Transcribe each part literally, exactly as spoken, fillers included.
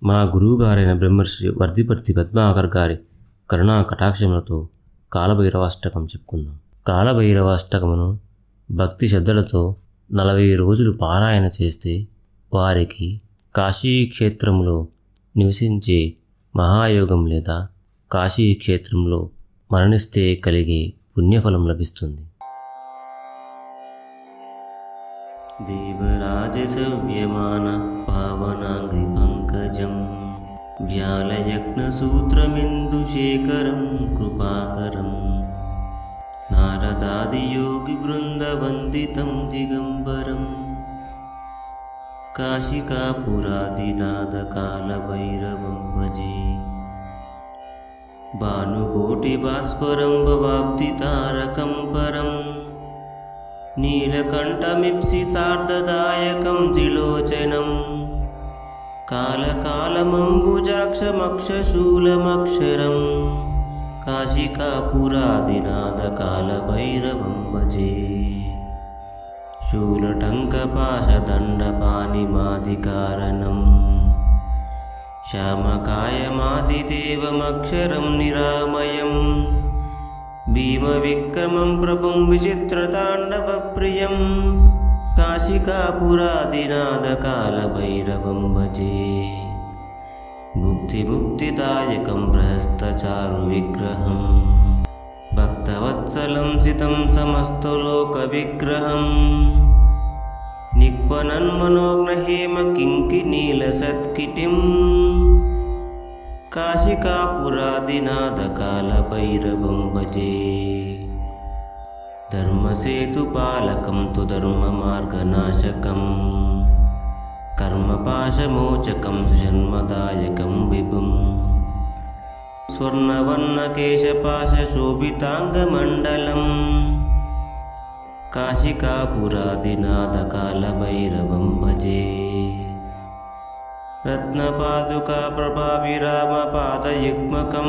మా గురువుగారైన బ్రహ్మర్షి వర్ధిపర్తి పద్మాకర్ గారి కరుణా కటాక్షములతో కాలభైరవాష్టకం చెప్పుకుందాం. కాలభైరవాష్టకమును భక్తి శ్రద్ధలతో నలభై రోజులు పారాయణ చేస్తే వారికి కాశీక్షేత్రంలో నివసించే మహాయోగం లేదా కాశీక్షేత్రంలో మరణిస్తే కలిగే పుణ్యఫలం లభిస్తుంది. దేవరాజసవ్యమాన పావనాంగ్రి పంకజం వ్యాలయజ్ఞసూత్రమిందుశేఖరం కృపాకరం నారదాదియోగి బృందవందితం దిగంబరం కాశికాపురాదినాథకాలభైరవం భజే భానుకోటిభాస్వరం భవాబ్ధితారకం పరం నీలకంఠమిప్సితార్ధదాయకం త్రిలోచనం కాలకాలమంబుజాక్షమక్షశూలమక్షరం కాశికాపురాదినాథకాలభైరవం భజే శూలటంకపాశదండపాణిమాదికారణం శ్యామకాయమాదిదేవమక్షరం నిరామయం భీమవిక్రమం ప్రభుం విచిత్రతాండవప్రియం కాశికాపురాదినాథకాలభైరవం భజే ముక్తిముక్తిదాయకం ప్రహస్తచారువిగ్రహం భక్తవత్సలం సితం సమస్తలోకవిగ్రహం నిక్వనన్మనోజ్ఞహేమ కింకినీలసత్కిటిం కాశికాపురాదినాథకాలభైరవం భజే ధర్మసేతుపాలకం తు ధర్మమార్గనాశకం కర్మపాశమోచకం జన్మదాయకం విభుం స్వర్ణవర్ణకేశపాశశోభితాంగమండలం కాశికాపురాదినాథకాలభైరవం భజే రత్నపాదుకా ప్రభావిరామపాదయుగ్మకం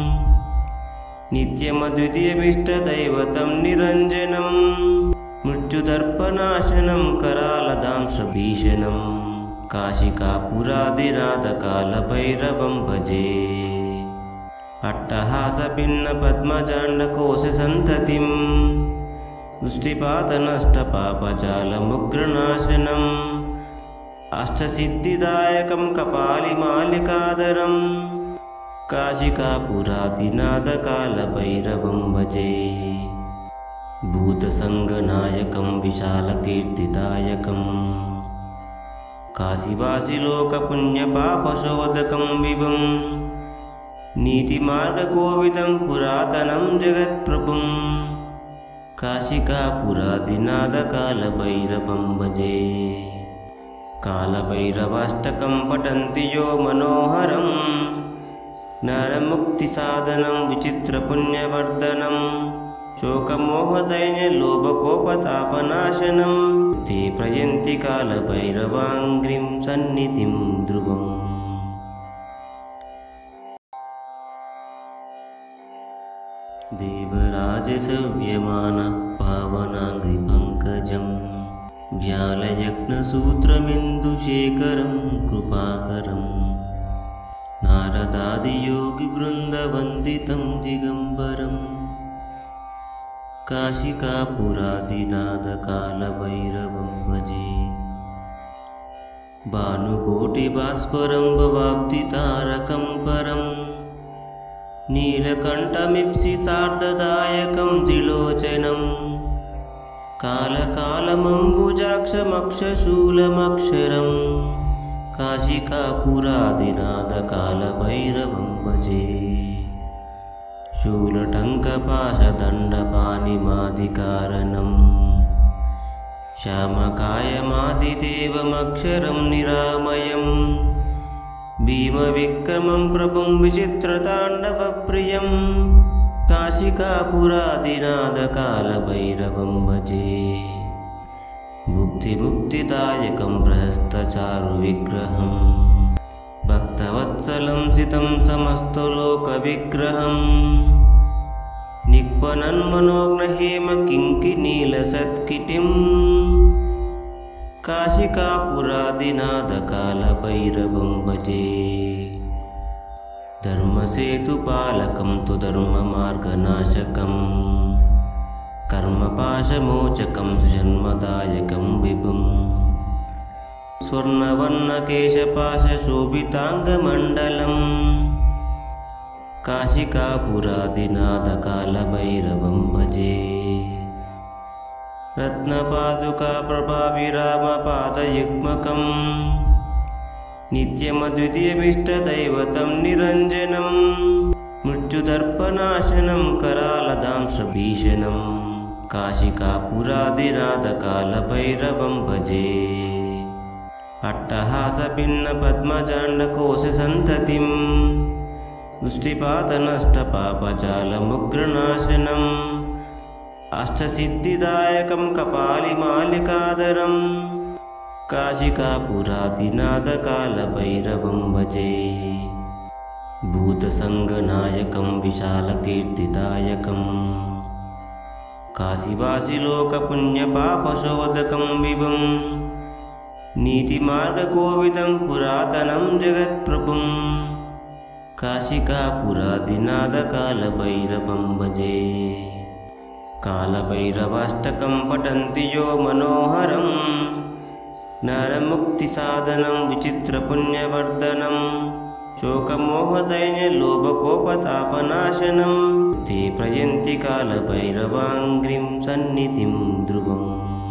నిత్యమద్వితీయమిష్టదైవతం నిరంజనం మృత్యుదర్పనాశనం करालदांशभीषणं काशिकापुरादिनाथकालभैरवं भजे अट्टहासभिन्नपद्मजाण्डकोशसन्ततिं दृष्टिपातनष्टपापजालमुग्रनाशनम् अष्टसिद्धिदायकं कपालिमालिकाधरं काशिकापुरादिनाथकालभैरवं भजे भूतसङ्गनायकं विशालकीर्तिदायकं काशीवासिलोकपुण्यपापशोधकं विभुं नीतिमार्गकोविदं पुरातनं जगत्प्रभुं काशिकापुरादिनाथकालभैरवं भजे कालभैरवाष्टकं पठन्ति यो मनोहरं नरमुक्तिसाधनं विचित्रपुण्यवर्धनं शोकमोहदैन्यलोभकोपतापनाशनं ते प्रयन्ति कालभैरवाङ्घ्रिं सन्निधिं ध्रुवम् देवराजसव्यमान पावनाङ्घ्रि पंकजं व्यालयज्ञसूत्रमिन्दुशेखरं कृपाकरं नारदादियोगिवृन्दवन्दितं दिगम्बरं काशिकापुरादिनाथकालभैरवं भजे भानुकोटिभास्वरं भवाब्धितारकं परं नीलकण्ठमिप्सितार्धदायकं त्रिलोचनं कालकालमम्बुजाक्षमक्षशूलमक्षरं काशिकापुरादिनाथकालभैरवं भजे शूलटङ्कपाशदण्डपाणिमादिकारणं श्यामकायमादिदेवमक्षरं निरामयं भीमविक्रमं प्रभुं विचित्रताण्डवप्रियं काशिकापुरादिनाथकालभैरवं भजे मुक्तिमुक्तिदायकं प्रहस्तचारुविग्रहं भक्तवत्सलं सितं समस्तलोकविग्रहं निक्वनन्मनोज्ञहेम किङ्किनीलसत्किटिं काशिकापुरादिनाथकालभैरवं भजे। धर्मसेतुपालकं तु धर्ममार्गनाशकं कर्मपाशमोचकं जन्मदायकं विभुं स्वर्णवर्णकेशपाशशोभिताङ्गमण्डलं काशिकापुरादिनाथकालभैरवं भजे। रत्नपादुकाप्रभाविरामपादयुग्मकं नित्यमद्वितीयमिष्टदैवतं निरञ्जनं मृत्युदर्पनाशनं करालदांशभीषणं काशिकापुरादिनाथकालभैरवं भजे। अट्टहासभिन्नपद्मजाण्डकोशसन्ततिं दृष्टिपातनष्टपापजालमुग्रनाशनम् अष्टसिद्धिदायकं कपालिमालिकाधरं काशिकापुरादिनाथकालभैरवं भजे। भूतसङ्गनायकं विशालकीर्तिदायकं काशीवासिलोकपुण्यपापशोधकं विभुं नीतिमार्गकोविदं पुरातनं जगत्प्रभुं काशिकापुरादिनाथकालभैरवं भजे। कालभैरवाष्टकं पठन्ति यो मनोहरं नरमुक्तिसाधनं विचित्रपुण्यवर्धनं शोकमोहदैन्यलोभकोपतापनाशनं ते प्रयन्ति कालभैरवाङ्घ्रिं सन्निधिं ध्रुवम्।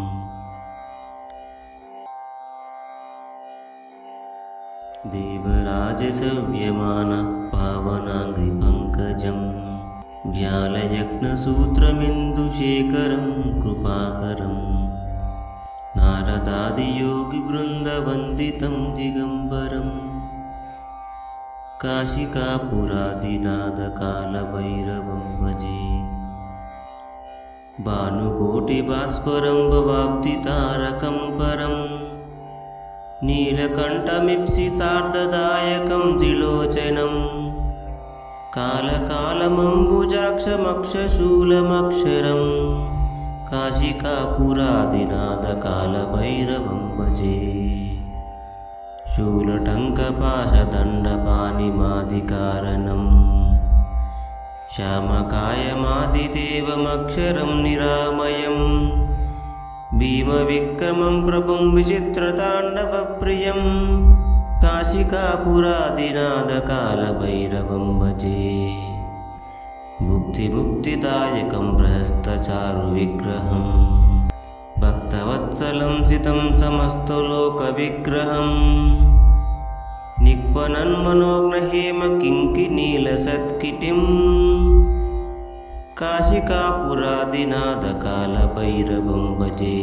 देवराजसव्यमान पावनाङ्घ्रिपङ्कजं व्यालयज्ञसूत्रमिन्दुशेखरं कृपाकरं नारदादियोगिवृन्दवन्दितं दिगम्बरं काशिकापुरादिनाथकालभैरवं भजे। भानुकोटिभास्वरं भवाब्धितारकं परं नीलकण्ठमीप्सितार्धदायकं त्रिलोचनं कालकालमम्बुजाक्षमक्षशूलमक्षरं काशिकापुरादिनाथकालभैरवं भजे। शूलटङ्कपाशदण्डपाणिमादिकारणं श्यामकायमादिदेवमक्षरं निरामयं भीमविक्रमं प्रभुं विचित्रताण्डवप्रियं काशिकापुरादिनाथकालभैरवं भजे। भुक्तिमुक्तिदायकं प्रहस्तचारुविग्रहं भक्तवत्सलं सितं समस्तलोकविग्रहं निक्वनन्मनोज्ञहेमकिङ्किनीलसत्किटिं काशिकापुरादिनाथकालभैरवं भजे।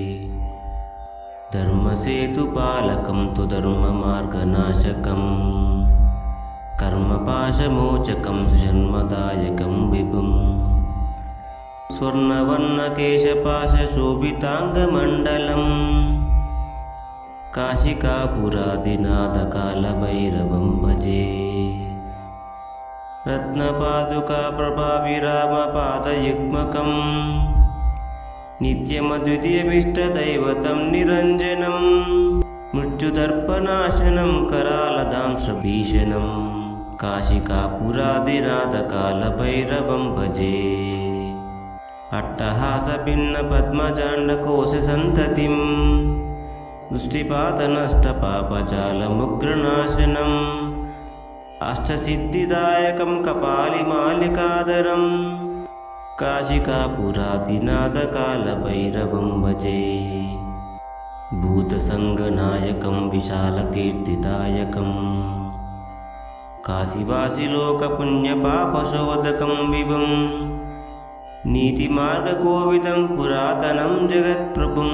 धर्मसेतुपालकं तु धर्ममार्गनाशकं कर्मपाशमोचकं जन्मदायकं विभुं स्वर्णवर्णकेशपाशशोभिताङ्गमण्डलं काशिकापुरादिनाथकालभैरवं भजे। रत्नपादुकाप्रभाविरामपादयुग्मकं नित्यमद्वितीयमिष्टदैवतं निरञ्जनं मृत्युदर्पनाशनं करालदांशभीषणं काशिकापुरादिनाथकालभैरवं भजे। अट्टहासभिन्नपद्मजाण्डकोशसन्ततिं दृष्टिपातनष्टपापजालमुग्रनाशनम् अष्टसिद्धिदायकं कपालिमालिकाधरं काशिकापुरादिनाथकालभैरवं भजे। भूतसङ्गनायकं विशालकीर्तिदायकं काशीवासिलोकपुण्यपापशोधकं विभुं नीतिमार्गकोविदं पुरातनं जगत्प्रभुं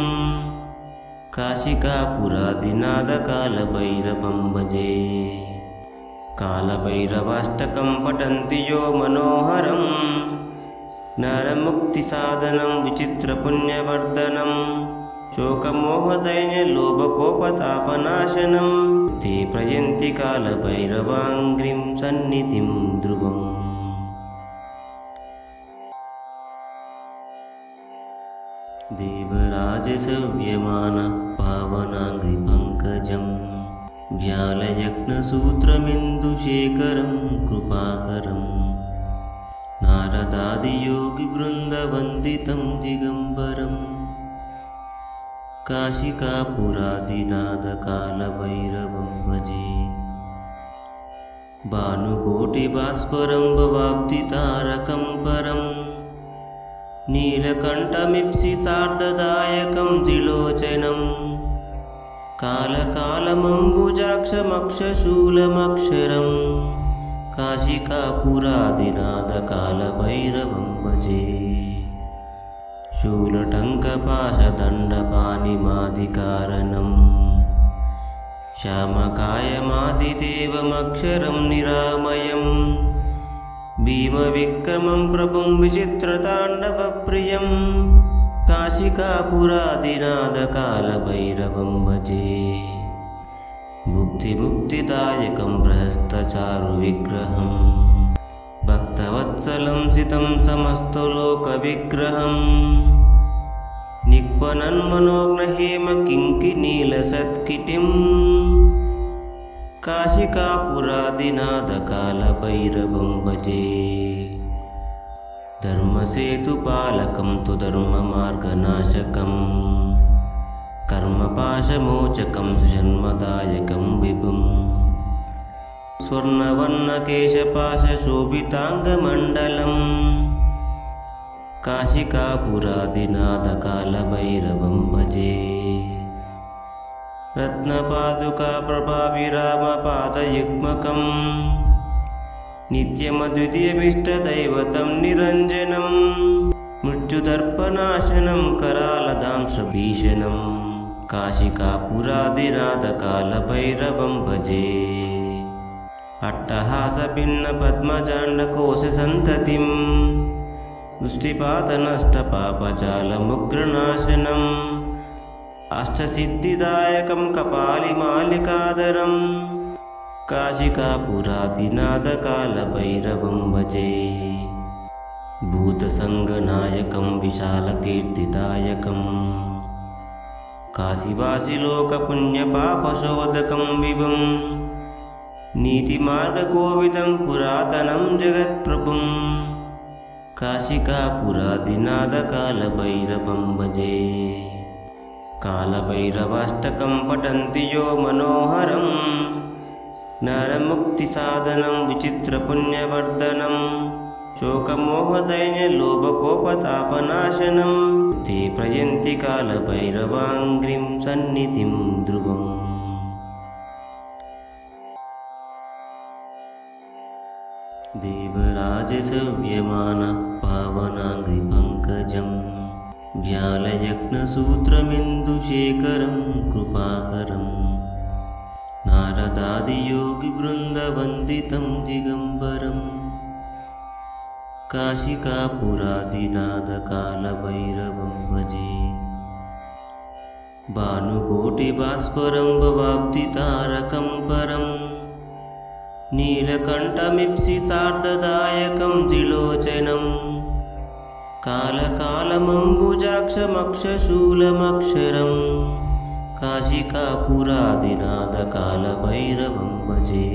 काशिकापुरादिनाथकालभैरवं भजे। कालभैरवाष्टकं पठन्ति यो मनोहरं नरमुक्तिसाधनं विचित्रपुण्यवर्धनं शोकमोहदैन्यलोभकोपतापनाशनं ते प्रयन्ति कालभैरवाङ्घ्रिं सन्निधिं ध्रुवम्। देवराजसंव्यमान पावनाङ्घ्रिपङ्कजं व्यालयज्ञसूत्रमिन्दुशेखरं कृपाकरं नारदादियोगिवृन्दवन्दितं दिगम्बरं काशिकापुरादिनाथकालभैरवं भजे। भानुकोटिभास्वरं भवाब्धितारकं परं नीलकण्ठमीप्सितार्धदायकं त्रिलोचनं कालकालमम्बुजाक्षमक्षशूलमक्षरं काशिकापुरादिनाथकालभैरवं भजे। शूलटङ्कपाशदण्डपाणिमादिकारणं श्यामकायमादिदेवमक्षरं निरामयं भीमविक्रमं प्रभुं विचित्रताण्डवप्रियं काशिकापुरादिनाथकालभैरवं भजे। मुक्तिमुक्तिदायकं प्रहस्तचारुविग्रहं भक्तवत्सलं सितं समस्तलोकविग्रहं निक्वनन्मनोग्रहेमकिङ्किनीलसत्किटिं काशिकापुरादिनाथकालभैरवं भजे। धर्मसेतुपालकं तु धर्ममार्गनाशकं कर्मपाशमोचकं सुजन्मदायकं विभुं स्वर्णवर्णकेशपाशशोभिताङ्गमण्डलं काशिकापुरादिनाथकालभैरवं भजे। रत्नपादुकाप्रभाविरामपादयुग्मकं नित्यमद्वितीयमिष्टदैवतं निरञ्जनं मृत्युदर्पनाशनं करालदांशभीषणं काशिकापुरादिनाथकालभैरवं भजे। अट्टहासभिन्नपद्मजाण्डकोशसन्ततिं दृष्टिपातनष्टपापजालमुग्रनाशनम् अष्टसिद्धिदायकं कपालिमालिकाधरं काशिकापुरादिनाथकालभैरवं भजे। भूतसङ्गनायकं विशालकीर्तिदायकं काशीवासिलोकपुण्यपापशोधकं विभुं नीतिमार्गकोविदं पुरातनं जगत्प्रभुं काशिकापुरादिनाथकालभैरवं भजे। कालभैरवाष्टकं पठन्ति यो मनोहरं नरमुक्तिसाधनं विचित्रपुण्यवर्धनं शोकमोहदैन्यलोभकोपतापनाशनं ते प्रयन्ति कालभैरवाङ्घ्रिं सन्निधिं ध्रुवम्। देवराजसंव्यमान पावनाङ्घ्रिपङ्कजं व्यालयज्ञसूत्रमिन्दुशेखरं कृपाकरं नारदादियोगिवृन्दवन्दितं दिगम्बरं काशिकापुरादिनाथकालभैरवं भजे। भानुकोटिभास्वरं भवाब्धितारकं परं नीलकण्ठमीप्सितार्धदायकं त्रिलोचनं कालकालमम्बुजाक्षमक्षशूलमक्षरं काशिकापुरादिनाथकालभैरवं भजे।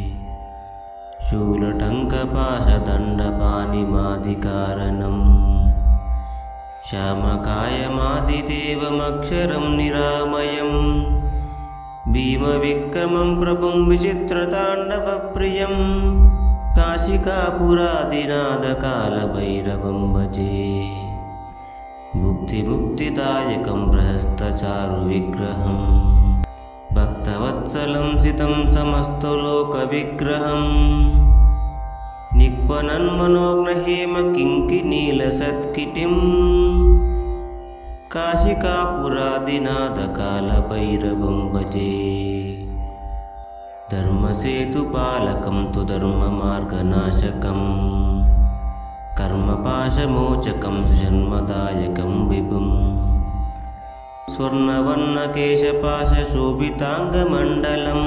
शूलटङ्कपाशदण्डपाणिमादिकारणं श्यामकायमादिदेवमक्षरं निरामयं भीमविक्रमं प्रभुं विचित्रताण्डवप्रियं काशिकापुरादिनाथकालभैरवं भजे। मुक्तिमुक्तिदायकं प्रहस्तचारुविग्रहं भक्तवत्सलं सितं समस्तलोकविग्रहं निक्वनन्मनोग्रहेमकिङ्किनीलसत्किटिं काशिकापुरादिनाथकालभैरवं भजे। धर्मसेतुपालकं तु धर्ममार्गनाशकं कर्मपाशमोचकं सुजन्मदायकं विभुं स्वर्णवर्णकेशपाशशोभिताङ्गमण्डलं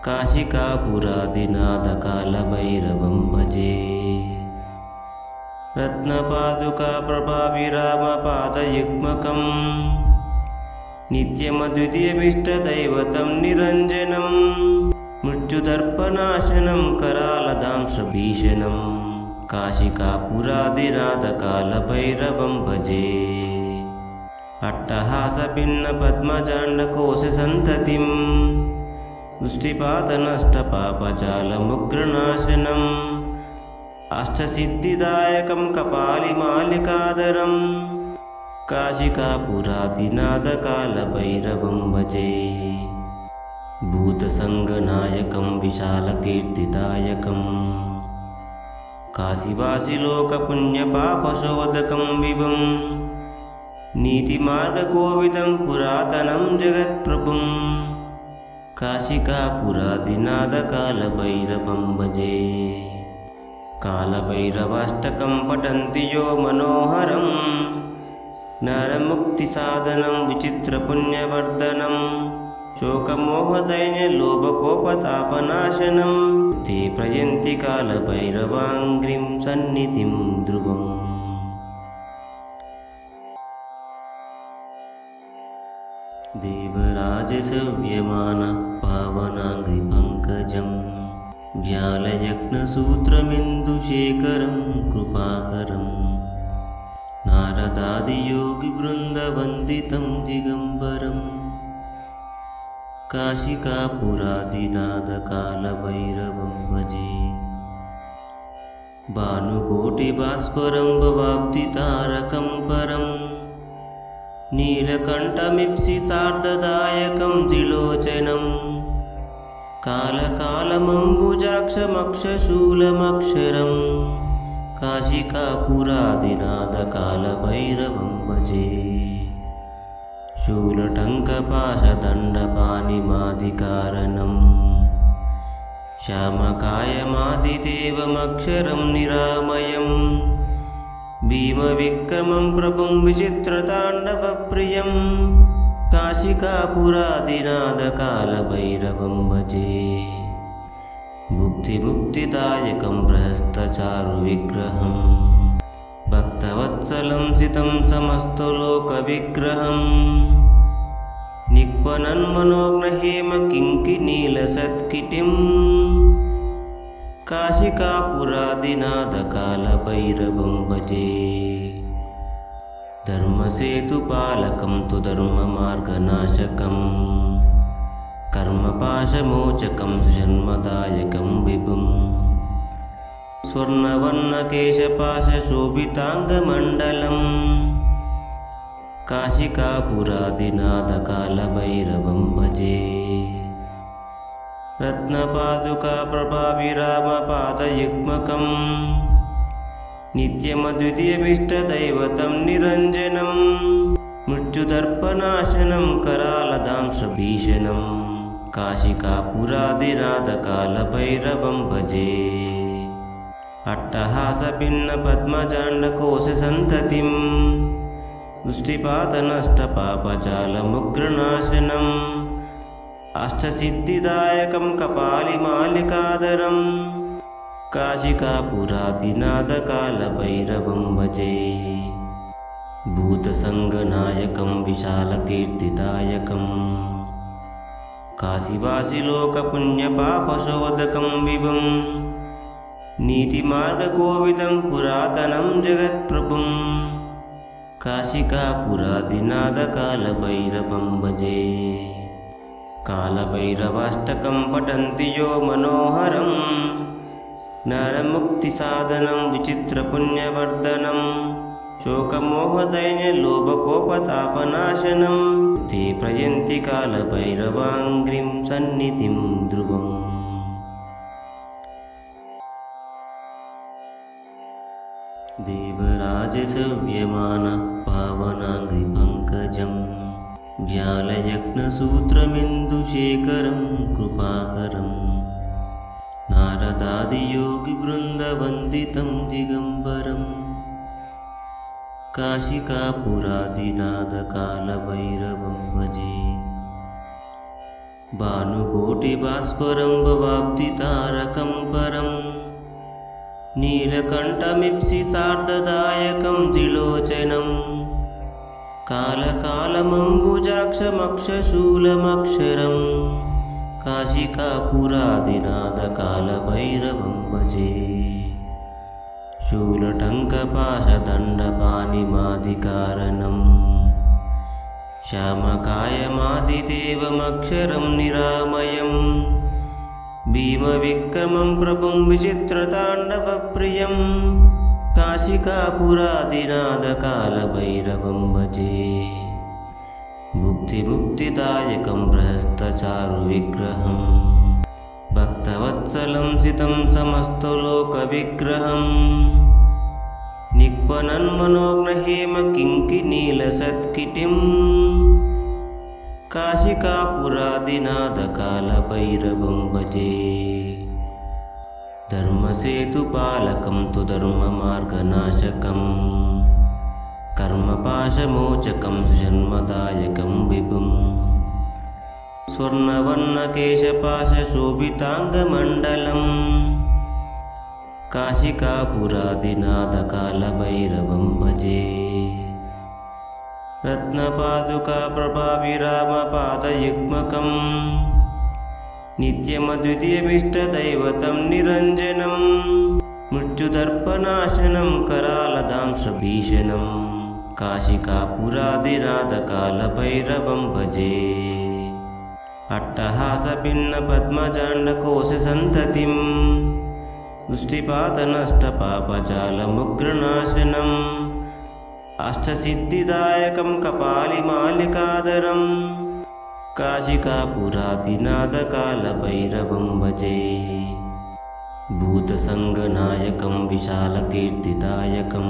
काशिकापुरादिनाथकालभैरवं भजे। रत्नपादुका प्रभाविरामपादयुग्मकम् नित्यमद्वितीयमिष्टदैवतं निरञ्जनं मृत्युदर्पनाशनं करालदांशभीषणं काशिकापुरादिनाथकालभैरवं भजे। अट्टहासभिन्नपद्मजाण्डकोशसन्ततिं दृष्टिपातनष्टपापजालमुग्रनाशनम् अष्टसिद्धिदायकं कपालिमालिकाधरं काशिकापुरादिनाथकालभैरवं भजे। भूतसङ्गनायकं विशालकीर्तिदायकं काशीवासिलोकपुण्यपापशोधकं विभुं नीतिमार्गकोविदं पुरातनं जगत्प्रभुं काशिकापुरादिनाथकालभैरवं भजे। कालभैरवाष्टकं पठन्ति यो मनोहरं नरमुक्तिसाधनं विचित्रपुण्यवर्धनं शोकमोहदैन्यलोभकोपतापनाशनं ते प्रयन्ति कालभैरवाङ्घ्रिं सन्निधिं ध्रुवम्। देवराजसेव्यमान पावनाङ्घ्रिपङ्कजं व्यालयज्ञसूत्रमिन्दुशेखरं कृपाकरं नारदादियोगिवृन्दवन्दितं दिगम्बरं काशिकापुरादिनाथकालभैरवं भजे। भानुकोटिभास्वरं भवाब्धितारकं परं नीलकण्ठमीप्सितार्धदायकं त्रिलोचनं कालकालमम्बुजाक्षमक्षशूलमक्षरं काशिकापुरादिनाथकालभैरवं भजे। शूलटङ्कपाशदण्डपाणिमादिकारणं श्यामकायमादिदेवमक्षरं निरामयं भीमविक्रमं प्रभुं विचित्रताण्डवप्रियं काशिकापुरादिनाथकालभैरवं भजे। भुक्तिमुक्तिदायकं प्रहस्तचारुविग्रहं भक्तवत्सलं सितं समस्तलोकविग्रहं निक्वनन्मनोग्रहेमकिङ्किनीलसत्किटिं काशिकापुरादिनाथकालभैरवं भजे। धर्मसेतुपालकं तु धर्ममार्गनाशकं कर्मपाशमोचकं सुजन्मदायकं विभुं स्वर्णवर्णकेशपाशशोभिताङ्गमण्डलं काशिकापुरादिनाथकालभैरवं भजे। रत्नपादुका प्रभाविरामपादयुग्मकं नित्यमद्वितीयमिष्टदैवतं निरञ्जनं मृत्युदर्पनाशनं करालदांशभीषणं काशिकापुरादिनाथकालभैरवं भजे। अट्टहासभिन्नपद्मजाण्डकोशसन्ततिं दृष्टिपातनष्टपापजालमुग्रनाशनम् अष्टसिद्धिदायकं कपालिमालिकाधरं काशिकापुरादिनाथकालभैरवं भजे। भूतसङ्गनायकं विशालकीर्तिदायकं काशीवासिलोकपुण्यपापशोधकं विभुं नीतिमार्गकोविदं पुरातनं जगत्प्रभुं काशिकापुरादिनाथकालभैरवं भजे। कालभैरवाष्टकं पठन्ति यो मनोहरं नरमुक्तिसाधनं विचित्रपुण्यवर्धनं शोकमोहदैन्यलोभकोपतापनाशनं ते प्रयन्ति कालभैरवाङ्घ्रिं सन्निधिं ध्रुवम्। देवराजसेव्यमान पावनाङ्घ्रिपङ्कजं व्यालयज्ञसूत्रमिन्दुशेखरं कृपाकरं नारदादियोगिवृन्दवन्दितं दिगम्बरं काशिकापुरादिनाथकालभैरवं भजे। भानुकोटिभास्वरं भवाब्धितारकं परं नीलकण्ठमीप्सितार्धदायकं त्रिलोचनं कालकालमम्बुजाक्षमक्षशूलमक्षरं काशिकापुरादिनाथकालभैरवं भजे। शूलटङ्कपाशदण्डपाणिमादिकारणं श्यामकायमादिदेवमक्षरं निरामयं भीमविक्रमं प्रभुं विचित्रताण्डवप्रियं काशिकापुरादिनाथकालभैरवं भजे। मुक्तिमुक्तिदायकं प्रहस्तचारुविग्रहं भक्तवत्सलं सितं समस्तलोकविग्रहं निक्वनन्मनोग्नहेमकिङ्किनीलसत्किटिं काशिकापुरादिनाथकालभैरवं भजे। धर्मसेतुपालकं तु धर्ममार्गनाशकं कर्मपाशमोचकं सुजन्मदायकं विभुं स्वर्णवर्णकेशपाशशोभिताङ्गमण्डलं काशिकापुरादिनाथकालभैरवं भजे। रत्नपादुकाप्रभाविरामपादयुग्मकं नित्यमद्वितीयमिष्टदैवतं निरञ्जनं मृत्युदर्पनाशनं करालदांशभीषणं काशिकापुरादिनाथकालभैरवं भजे। अट्टहासभिन्नपद्मजाण्डकोशसन्ततिं दृष्टिपातनष्टपापजालमुग्रनाशनम् अष्टसिद्धिदायकं कपालिमालिकाधरं काशिकापुरादिनाथकालभैरवं भजे। भूतसङ्गनायकं विशालकीर्तिदायकं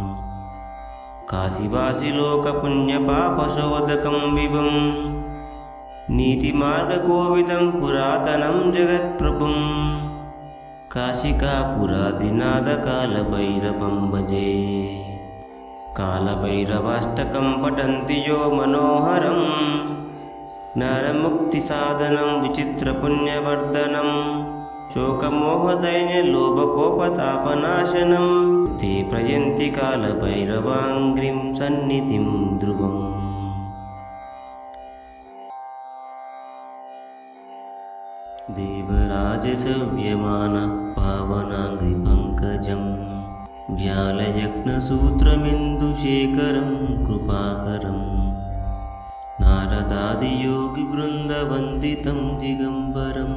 काशीवासिलोकपुण्यपापशोधकं विभुं नीतिमार्गकोविदं पुरातनं जगत्प्रभुं काशिकापुरादिनाथकालभैरवं भजे। कालभैरवाष्टकं पठन्ति यो मनोहरं नरमुक्तिसाधनं विचित्रपुण्यवर्धनं शोकमोहदैन्यलोभकोपतापनाशनं ते प्रयन्ति कालभैरवाङ्घ्रिं सन्निधिं ध्रुवम्। देवराजसेव्यमान पावनाङ्घ्रिपङ्कजं व्यालयज्ञसूत्रमिन्दुशेखरं कृपाकरं नारदादियोगिवृन्दवन्दितं दिगम्बरं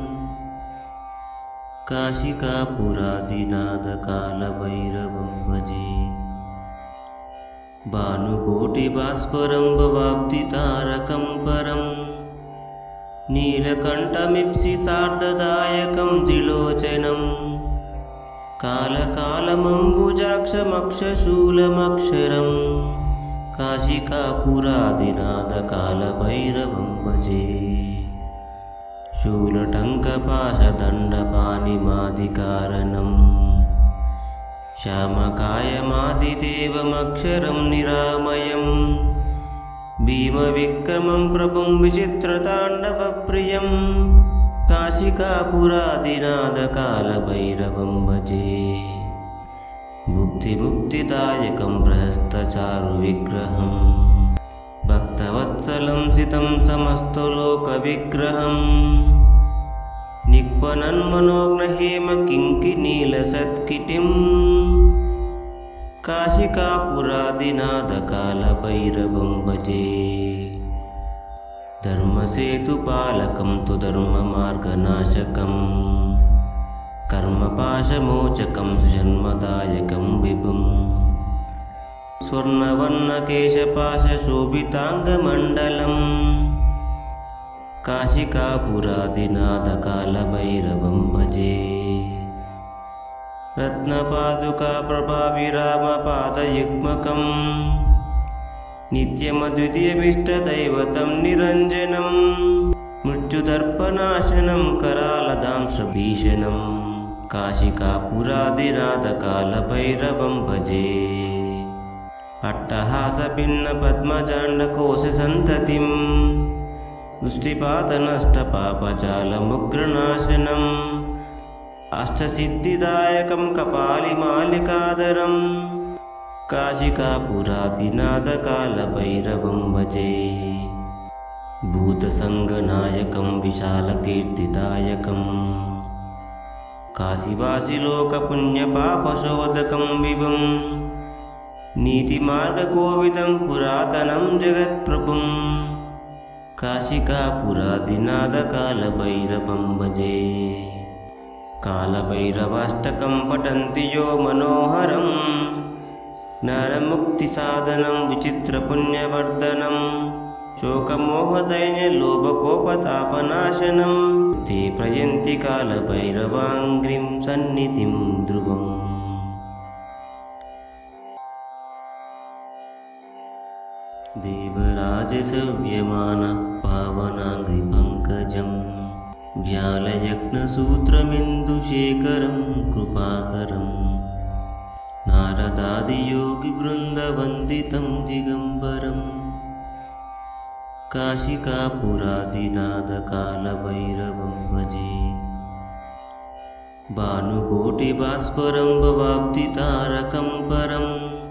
काशिकापुरादिनाथकालभैरवं भजे। भानुकोटिभास्वरं भवाब्धितारकं परं नीलकण्ठमीप्सितार्धदायकं त्रिलोचनं कालकालमम्बुजाक्षमक्षशूलमक्षरं काशिकापुरादिनाथकालभैरवं भजे। शूलटङ्कपाशदण्डपाणिमादिकारणं श्यामकायमादिदेवमक्षरं निरामयं भीमविक्रमं प्रभुं विचित्रताण्डवप्रियं काशिकापुरादिनाथकालभैरवं भजे। मुक्तिमुक्तिदायकं प्रहस्तचारुविग्रहं भक्तवत्सलं सितं समस्तलोकविग्रहं निक्वनन्मनोग्नहेमकिङ्किनीलसत्किटिं काशिकापुरादिनाथकालभैरवं भजे। धर्मसेतुपालकं तु धर्ममार्गनाशकं कर्मपाशमोचकं सुजन्मदायकं विभुं स्वर्णवर्णकेशपाशशोभिताङ्गमण्डलं काशिकापुरादिनाथकालभैरवं भजे। रत्नपादुकाप्रभाविरामपादयुग्मकं नित्यमद्वितीयमिष्टदैवतं निरञ्जनं मृत्युदर्पनाशनं करालदांशभीषणं काशिकापुरादिनाथकालभैरवं भजे। अट्टहासभिन्नपद्मजाण्डकोशसन्ततिं दृष्टिपातनष्टपापजालमुग्रनाशनं अष्टसिद्धिदायकं कपालिमालिकाधरं काशिकापुरादिनाथकालभैरवं भजे। भूतसङ्गनायकं विशालकीर्तिदायकं काशीवासिलोकपुण्यपापशोधकं विभुं नीतिमार्गकोविदं पुरातनं जगत्प्रभुं काशिकापुरादिनाथकालभैरवं भजे। कालभैरवाष्टकं पठन्ति यो मनोहरं नरमुक्तिसाधनं विचित्रपुण्यवर्धनं शोकमोहदैन्यलोभकोपतापनाशनं ते प्रयन्ति कालभैरवाङ्घ्रिं सन्निधिं ध्रुवम्। देवराजसेव्यमान पावनाङ्घ्रिपङ्कजं व्यालयज्ञसूत्रमिन्दुशेखरं कृपाकरं नारदादियोगिवृन्दवन्दितं दिगम्बरं काशिकापुरादिनाथकालभैरवं भजे। भानुकोटिभास्वरं भवाब्धितारकं परं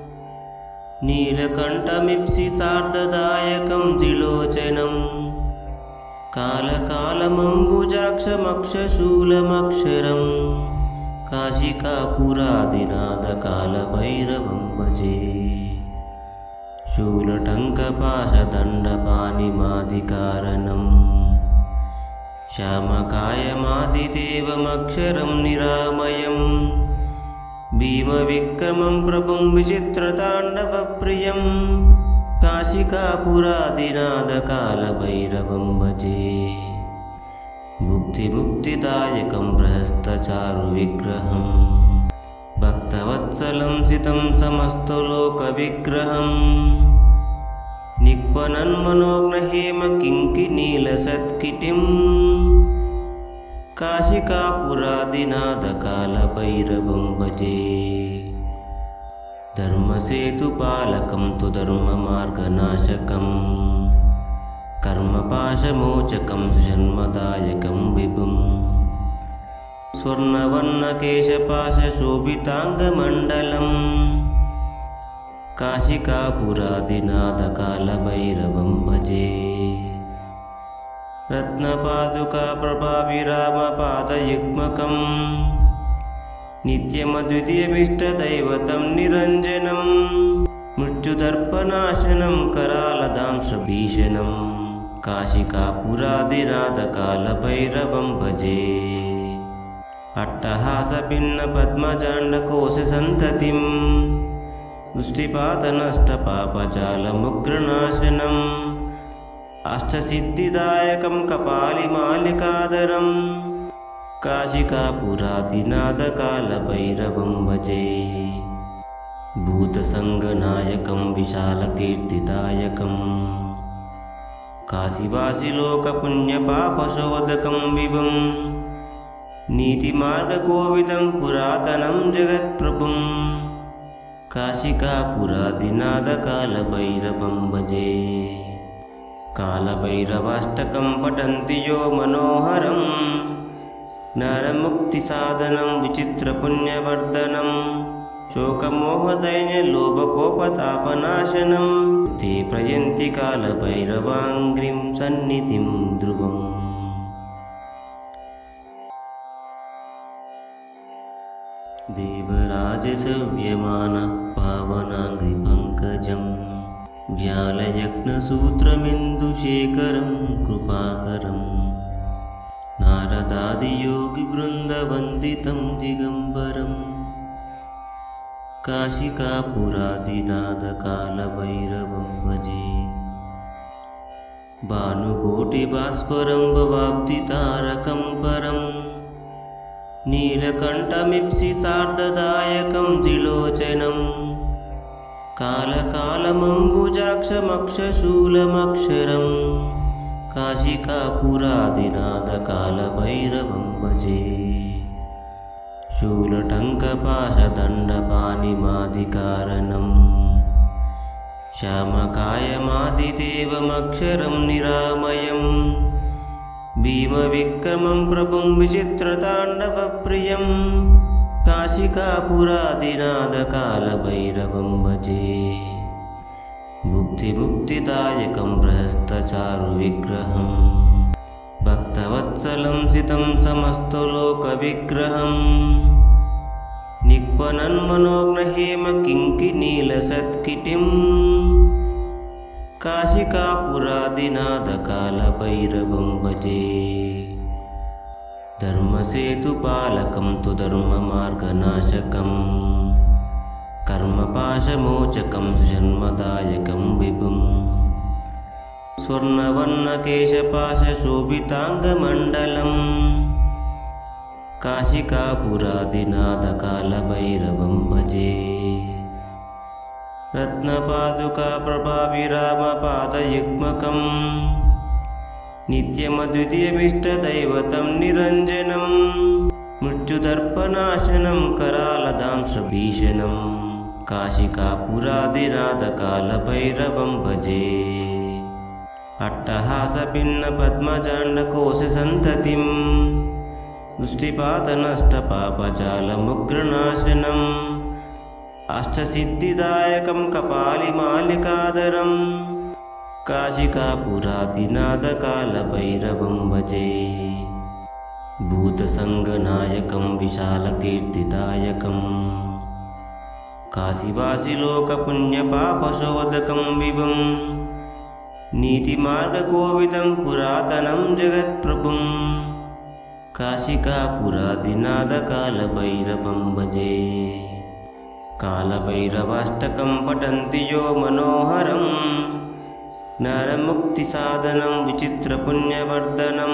नीलकण्ठमीप्सितार्धदायकं त्रिलोचनं कालकालमम्बुजाक्षमक्षशूलमक्षरं काशिकापुरादिनाथकालभैरवं भजे। शूलटङ्कपाशदण्डपाणिमादिकारणं श्यामकायमादिदेवमक्षरं निरामयं भीमविक्रमं प्रभुं विचित्रताण्डवप्रियं काशिकापुरादिनाथकालभैरवं भजे। मुक्तिमुक्तिदायकं प्रहस्तचारुविग्रहं भक्तवत्सलं सितं समस्तलोकविग्रहं निक्वनन्मनोज्ञहेमकिङ्किनीलसत्किटिं काशिकापुरादिनाथकालभैरवं भजे। धर्मसेतुपालकं तु धर्ममार्गनाशकं कर्मपाशमोचकं जन्मदायकं विभुं स्वर्णवर्णकेशपाशशोभिताङ्गमण्डलं काशिकापुरादिनाथकालभैरवं भजे। रत्नपादुकाप्रभाविरामपादयुग्मकं नित्यमद्वितीयमिष्टदैवतं निरञ्जनं मृत्युदर्पनाशनं करालदांशभीषणं काशिकापुरादिनाथकालभैरवं भजे। अट्टहासभिन्नपद्मजाण्डकोशसन्ततिं दृष्टिपातनष्टपापजालमुग्रनाशनम् अष्टसिद्धिदायकं कपालिमालिकाधरं काशिकापुरादिनाथकालभैरवं भजे। भूतसङ्गनायकं विशालकीर्तिदायकं काशीवासिलोकपुण्यपापशोधकं विभुं नीतिमार्गकोविदं पुरातनं जगत्प्रभुं काशिकापुरादिनाथकालभैरवं भजे। कालभैरवाष्टकं पठन्ति यो मनोहरं नरमुक्तिसाधनं विचित्रपुण्यवर्धनं शोकमोहदैन्यलोभकोपतापनाशनं ते प्रयन्ति कालभैरवाङ्घ्रिं सन्निधिं ध्रुवम्। देवराजसेव्यमान पावनाङ्घ्रिपङ्कजं व्यालयज्ञसूत्रमिन्दुशेखरं कृपाकरं नारदादियोगिवृन्दवन्दितं दिगम्बरं काशिकापुरादिनाथकालभैरवं भजे। भानुकोटिभास्वरं भवाब्धितारकं परं नीलकण्ठमीप्सितार्धदायकं त्रिलोचनं कालकालमम्बुजाक्षमक्षशूलमक्षरं काशिकापुरादिनाथकालभैरवं भजे। शूलटङ्कपाशदण्डपाणिमादिकारणं श्यामकायमादिदेवमक्षरं निरामयं भीमविक्रमं प्रभुं विचित्रताण्डवप्रियं काशिकापुरादिनाथकालभैरवं भजे। भुक्तिमुक्तिदायकं प्रहस्तचारुविग्रहं भक्तवत्सलं सितं समस्तलोकविग्रहं निक्वनन्मनोग्रहेम किङ्किनीलसत्किटिं काशिकापुरादिनाथकालभैरवं भजे। धर्मसेतुपालकं तु धर्ममार्गनाशकं कर्मपाशमोचकं सुजन्मदायकं विभुं स्वर्णवर्णकेशपाशशोभिताङ्गमण्डलं काशिकापुरादिनाथकालभैरवं भजे। रत्नपादुकाप्रभाविरामपादयुग्मकं नित्यमद्वितीयमिष्टदैवतं निरञ्जनं मृत्युदर्पनाशनं करालदांशभीषणं काशिकापुरादिनाथकालभैरवं भजे। अट्टहासभिन्नपद्मजाण्डकोशसन्ततिं दृष्टिपातनष्टपापजालमुग्रनाशनम् अष्टसिद्धिदायकं कपालिमालिकाधरं काशिकापुरादिनाथकालभैरवं भजे। भूतसङ्गनायकं विशालकीर्तिदायकं काशीवासिलोकपुण्यपापशोधकं विभुं नीतिमार्गकोविदं पुरातनं जगत्प्रभुं काशिकापुरादिनाथकालभैरवं भजे। कालभैरवाष्टकं पठन्ति यो मनोहरं नरमुक्तिसाधनं विचित्रपुण्यवर्धनं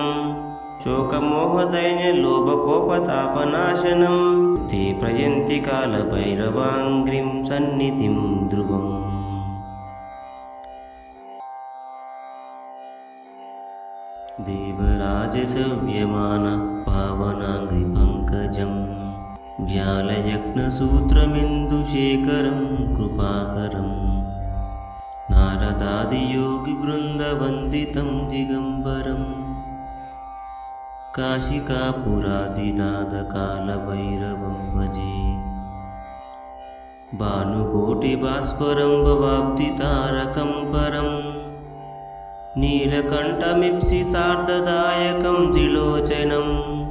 शोकमोहदैन्यलोभकोपतापनाशनं ते प्रयन्ति कालभैरवाङ्घ्रिं सन्निधिं ध्रुवम्। देवराजसेव्यमान पावनाङ्घ्रिपङ्कजं व्यालयज्ञसूत्रमिन्दुशेखरं कृपाकरं नारदादियोगिवृन्दवन्दितं दिगम्बरं काशिकापुरादिनाथकालभैरवं भजे। भानुकोटिभास्वरं भवाब्धितारकं परं नीलकण्ठमीप्सितार्धदायकं त्रिलोचनं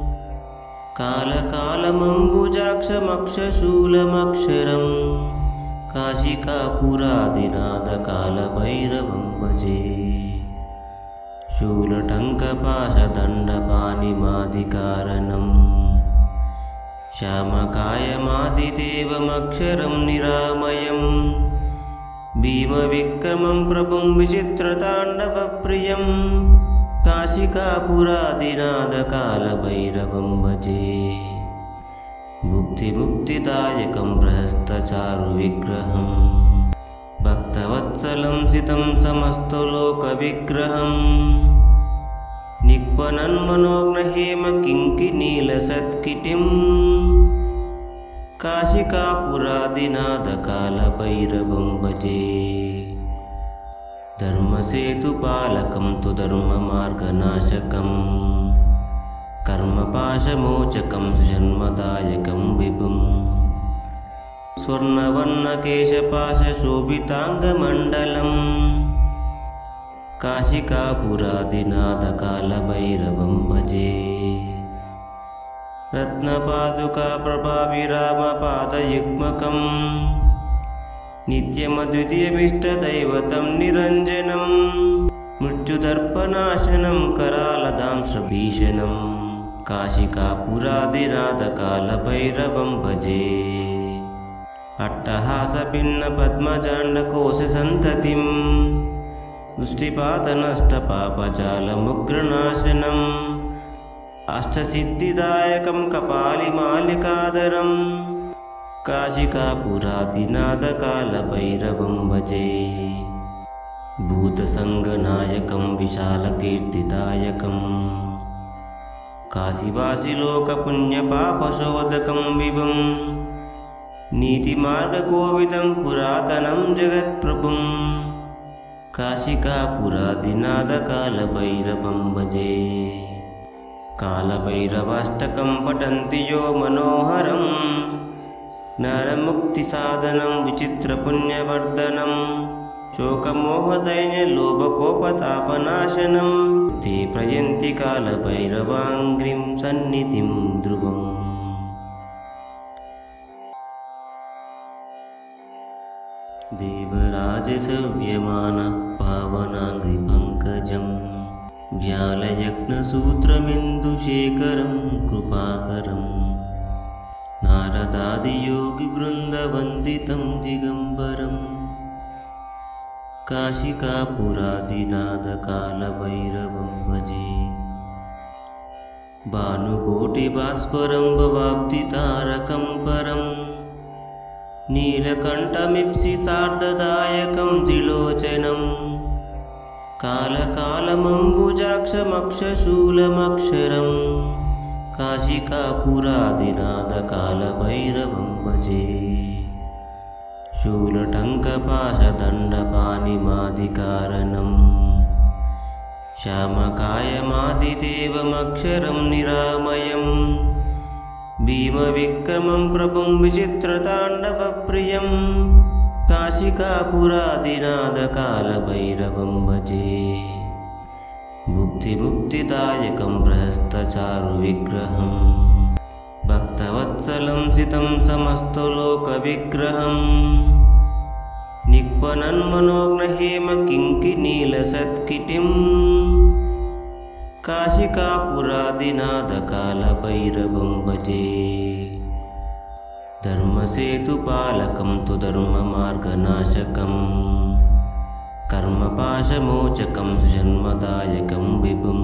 कालकालमम्बुजाक्षमक्षशूलमक्षरं काशिकापुरादिनाथकालभैरवं भजे। शूलटङ्कपाशदण्डपाणिमादिकारणं श्यामकायमादिदेवमक्षरं निरामयं भीमविक्रमं प्रभुं विचित्रताण्डवप्रियं काशिकापुरादिनाथकालभैरवं भजे। भुक्तिमुक्तिदायकं प्रहस्तचारुविग्रहं भक्तवत्सलं सितं समस्तलोकविग्रहं निक्वनन्मनोग्रहेम किङ्किनीलसत्किटिं काशिकापुरादिनाथकालभैरवं भजे। धर्मसेतुपालकं तु धर्ममार्गनाशकं कर्मपाशमोचकं सुजन्मदायकं विभुं स्वर्णवर्णकेशपाशशोभिताङ्गमण्डलं काशिकापुरादिनाथकालभैरवं भजे। रत्नपादुकाप्रभाविरामपादयुग्मकं नित्यमद्वितीयमिष्टदैवतं निरञ्जनं मृत्युदर्पनाशनं करालदांशभीषणं काशिकापुरादिनाथकालभैरवं भजे। अट्टहासभिन्नपद्मजाण्डकोशसन्ततिं दृष्टिपातनष्टपापजालमुग्रनाशनम् अष्टसिद्धिदायकं कपालिमालिकाधरं काशिकापुरादिनाथकालभैरवं भजे। भूतसङ्गनायकं विशालकीर्तिदायकं काशीवासिलोकपुण्यपापशोधकं विभुं नीतिमार्गकोविदं पुरातनं जगत्प्रभुं काशिकापुरादिनाथकालभैरवं भजे। कालभैरवाष्टकं पठन्ति यो मनोहरं नरमुक्तिसाधनं विचित्रपुण्यवर्धनं शोकमोहदैन्यलोभकोपतापनाशनं ते प्रयन्ति कालभैरवाङ्घ्रिं सन्निधिं ध्रुवम्। देवराजसव्यमान पावनाङ्घ्रिपङ्कजं व्यालयज्ञसूत्रमिन्दुशेखरं कृपाकरं नारदादियोगिवृन्दवन्दितं दिगम्बरं काशिकापुरादिनाथकालभैरवं भजे। भानुकोटिभास्वरं भवाब्धितारकं परं नीलकण्ठमीप्सितार्धदायकं त्रिलोचनं कालकालमम्बुजाक्षमक्षशूलमक्षरं काशिकापुरादिनाथकालभैरवं भजे। शूलटङ्कपाशदण्डपाणिमादिकारणं श्यामकायमादिदेवमक्षरं निरामयं भीमविक्रमं प्रभुं विचित्रताण्डवप्रियं काशिकापुरादिनाथकालभैरवं भजे। भुक्तिमुक्तिदायकं प्रहस्तचारुविग्रहं भक्तवत्सलं सितं समस्तलोकविग्रहं निक्वनन्मनोज्ञहेमकिङ्किनीलसत्किटिं काशिकापुरादिनाथकालभैरवं भजे। धर्मसेतुपालकं तु धर्ममार्गनाशकं कर्मपाशमोचकं जन्मदायकं विभुं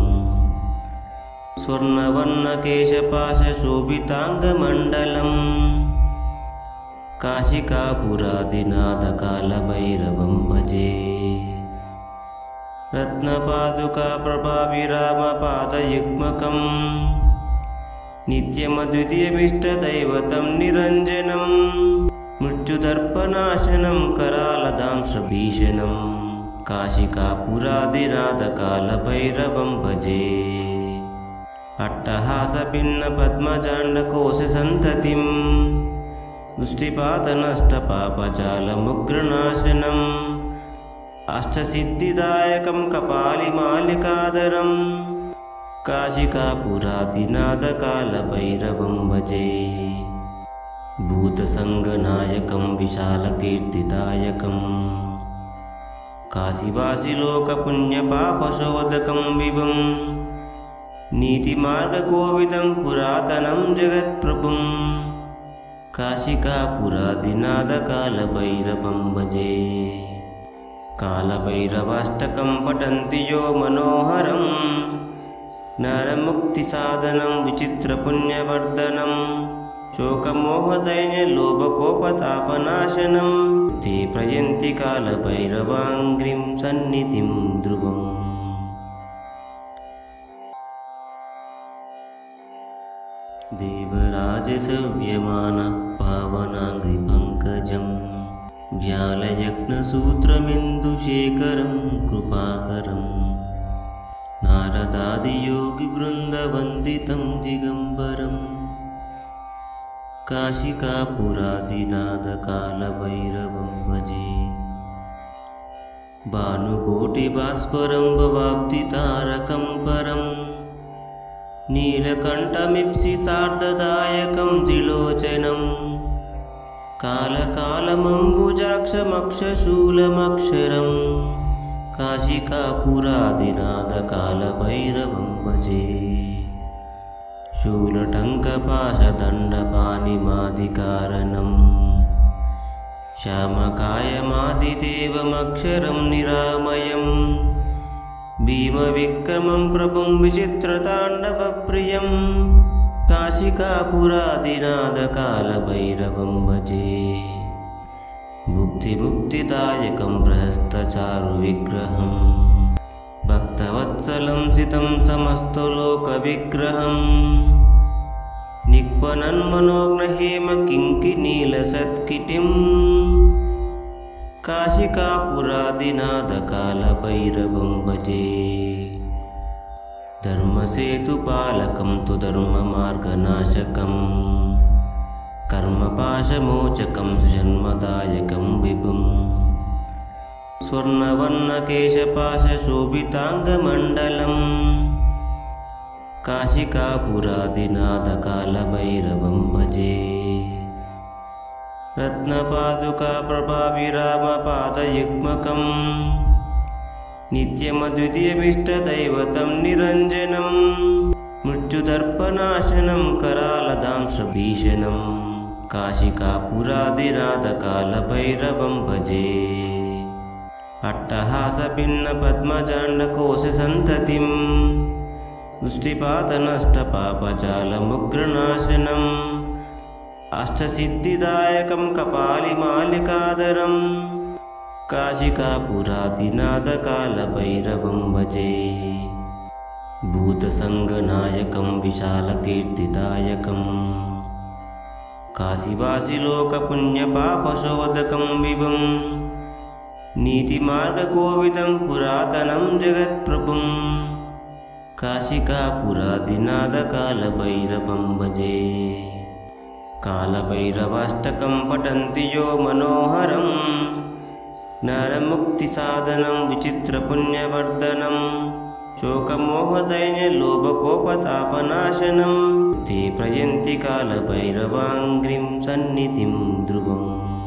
स्वर्णवर्णकेशपाशशोभिताङ्गमण्डलं काशिकापुरादिनाथकालभैरवं भजे। रत्नपादुकाप्रभाविरामपादयुग्मकं नित्यमद्वितीयमिष्टदैवतं निरञ्जनं मृत्युदर्पनाशनं करालदांश्रभीषणं काशिकापुरादिनाथकालभैरवं भजे। अट्टहासभिन्नपद्मजाण्डकोशसन्ततिं दृष्टिपातनष्टपापजालमुग्रनाशनम् अष्टसिद्धिदायकं कपालिमालिकाधरं काशिकापुरादिनाथकालभैरवं भजे। भूतसङ्गनायकं विशालकीर्तिदायकं काशीवासिलोकपुण्यपापशोधकं विभुं नीतिमार्गकोविदं पुरातनं जगत्प्रभुं काशिकापुरादिनाथकालभैरवं भजे। कालभैरवाष्टकं पठन्ति यो मनोहरं नरमुक्तिसाधनं विचित्रपुण्यवर्धनं शोकमोहदैन्यलोभकोपतापनाशनं ते प्रयन्ति कालभैरवाङ्घ्रिं सन्निधिं ध्रुवम्। देवराजसव्यमान पावनाङ्घ्रिपङ्कजं व्यालयज्ञसूत्रमिन्दुशेखरं कृपाकरं नारदादियोगिवृन्दवन्दितं दिगम्बरं काशिकापुरादिनाथकालभैरवं भजे। भानुकोटिभास्वरं भवाब्धितारकं परं नीलकण्ठमीप्सितार्धदायकं त्रिलोचनं कालकालमम्बुजाक्षमक्षशूलमक्षरं काशिकापुरादिनाथकालभैरवं भजे। शूलटङ्कपाशदण्डपाणिमादिकारणं श्यामकायमादिदेवमक्षरं निरामयं भीमविक्रमं प्रभुं विचित्रताण्डवप्रियं काशिकापुरादिनाथकालभैरवं भजे। भुक्तिमुक्तिदायकं प्रहस्तचारुविग्रहं भक्तवत्सलं सितं समस्तलोकविग्रहं निक्वनन्मनोज्ञहेमकिङ्किनीलसत्किटिं काशिकापुरादिनाथकालभैरवं भजे। धर्मसेतुपालकं तु धर्ममार्गनाशकं कर्मपाशमोचकं जन्मदायकं विभुं स्वर्णवर्णकेशपाशशोभिताङ्गमण्डलं काशिकापुरादिनाथकालभैरवं भजे रत्नपादुकाप्रभाविरामपादयुग्मकं नित्यमद्वितीयमिष्टदैवतं निरञ्जनं मृत्युदर्पनाशनं करालदांशभीषणं काशिकापुरादिनाथकालभैरवं भजे अट्टहासभिन्नपद्मजाण्डकोशसन्ततिं दृष्टिपातनष्टपापजालमुग्रनाशनम् अष्टसिद्धिदायकं कपालिमालिकाधरं काशिकापुरादिनाथकालभैरवं भजे भूतसङ्गनायकं विशालकीर्तिदायकं काशीवासिलोकपुण्यपापशोधकं विभुं नीतिमार्गकोविदं पुरातनं जगत्प्रभुं काशिकापुरादिनाथकालभैरवं भजे कालभैरवाष्टकं पठन्ति यो मनोहरं नरमुक्तिसाधनं विचित्रपुण्यवर्धनं शोकमोहदैन्यलोभकोपतापनाशनं ते प्रयन्ति कालभैरवाङ्घ्रिं सन्निधिं ध्रुवम्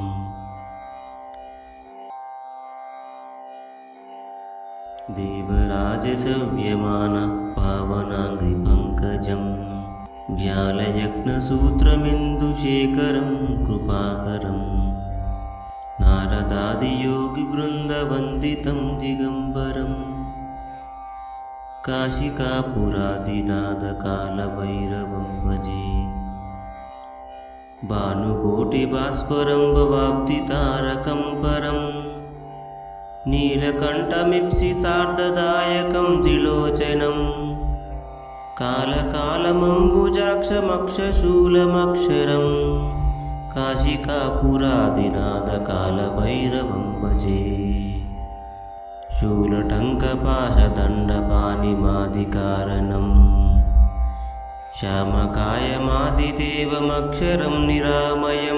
देवराजसंयमान पावनाङ्घ्रिपङ्कजं व्यालयज्ञसूत्रमिन्दुशेखरं कृपाकरं नारदादियोगिवृन्दवन्दितं दिगम्बरं काशिकापुरादिनाथकालभैरवं भजे भानुकोटिभास्वरं भवाब्धितारकं परं नीलकण्ठमीप्सितार्धदायकं त्रिलोचनं कालकालमम्बुजाक्षमक्षशूलमक्षरं काशिकापुरादिनाथकालभैरवं भजे शूलटङ्कपाशदण्डपाणिमादिकारणं श्यामकायमादिदेवमक्षरं निरामयं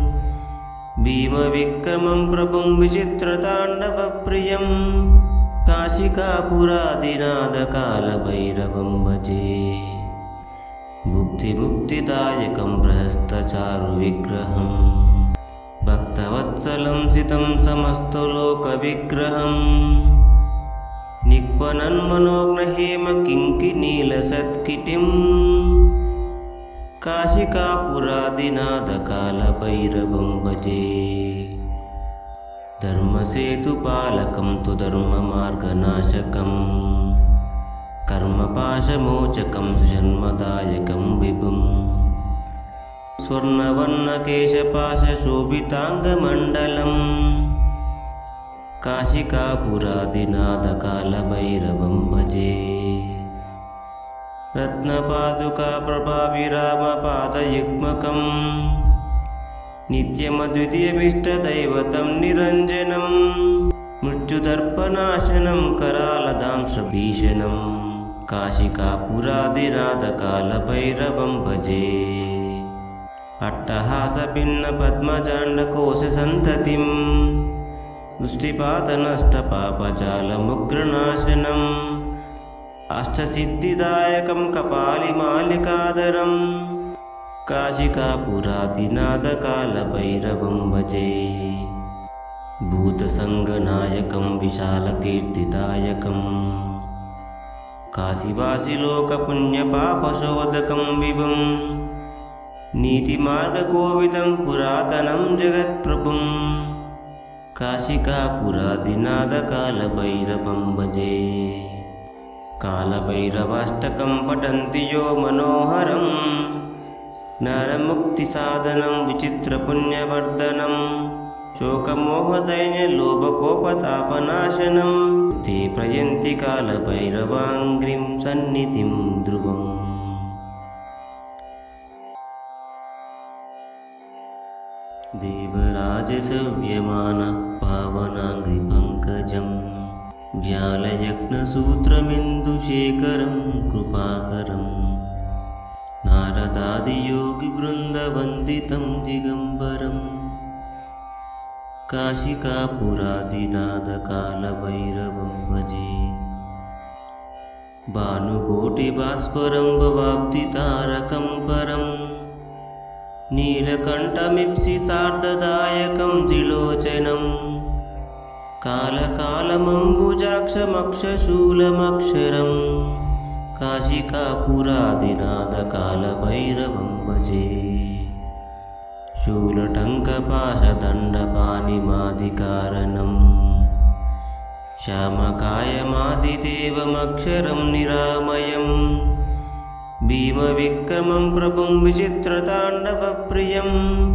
भीमविक्रमं प्रभुं विचित्रताण्डवप्रियं काशिकापुरादिनाथकालभैरवं भजे भुक्तिमुक्तिदायकं प्रहस्तचारुविग्रहं भक्तवत्सलं सितं समस्तलोकविग्रहं निक्वनन्मनोग्रहेमकिङ्किनीलसत्किटिं काशिकापुरादिनाथकालभैरवं भजे धर्मसेतुपालकं तु धर्ममार्गनाशकं कर्मपाशमोचकं जन्मदायकं विभुं स्वर्णवर्णकेशपाशशोभिताङ्गमण्डलं काशिकापुरादिनाथकालभैरवं भजे रत्नपादुकाप्रभाविरामपादयुग्मकं नित्यमद्वितीयमिष्टदैवतं निरञ्जनं मृत्युदर्पनाशनं करालदांशभीषणं काशिकापुरादिनाथकालभैरवं भजे अट्टहासभिन्नपद्मजाण्डकोशसन्ततिं दृष्टिपातनष्टपापजालमुग्रनाशनम् अष्टसिद्धिदायकं कपालिमालिकाधरं काशिकापुरादिनाथकालभैरवं भजे भूतसङ्गनायकं विशालकीर्तिदायकं काशीवासिलोकपुण्यपापशोधकं विभुं नीतिमार्गकोविदं पुरातनं जगत्प्रभुं काशिकापुरादिनाथकालभैरवं भजे कालभैरवाष्टकं पठन्ति यो मनोहरं नरमुक्तिसाधनं विचित्रपुण्यवर्धनं शोकमोहदैन्यलोभकोपतापनाशनं ते प्रयन्ति कालभैरवाङ्घ्रिं सन्निधिं ध्रुवम् देवराजसंयमान पावनाङ्घ्रिपङ्कजं व्यालयज्ञसूत्रमिन्दुशेखरं कृपाकरं नारदादियोगिवृन्दवन्दितं दिगम्बरं काशिकापुरादिनाथकालभैरवं भजे भानुकोटिभास्वरं भवाब्धितारकं परं नीलकण्ठमीप्सितार्धदायकं त्रिलोचनं कालकालमम्बुजाक्षमक्षशूलमक्षरं काशिकापुरादिनाथकालभैरवं भजे शूलटङ्कपाशदण्डपाणिमादिकारणं श्यामकायमादिदेवमक्षरं निरामयं भीमविक्रमं प्रभुं विचित्रताण्डवप्रियं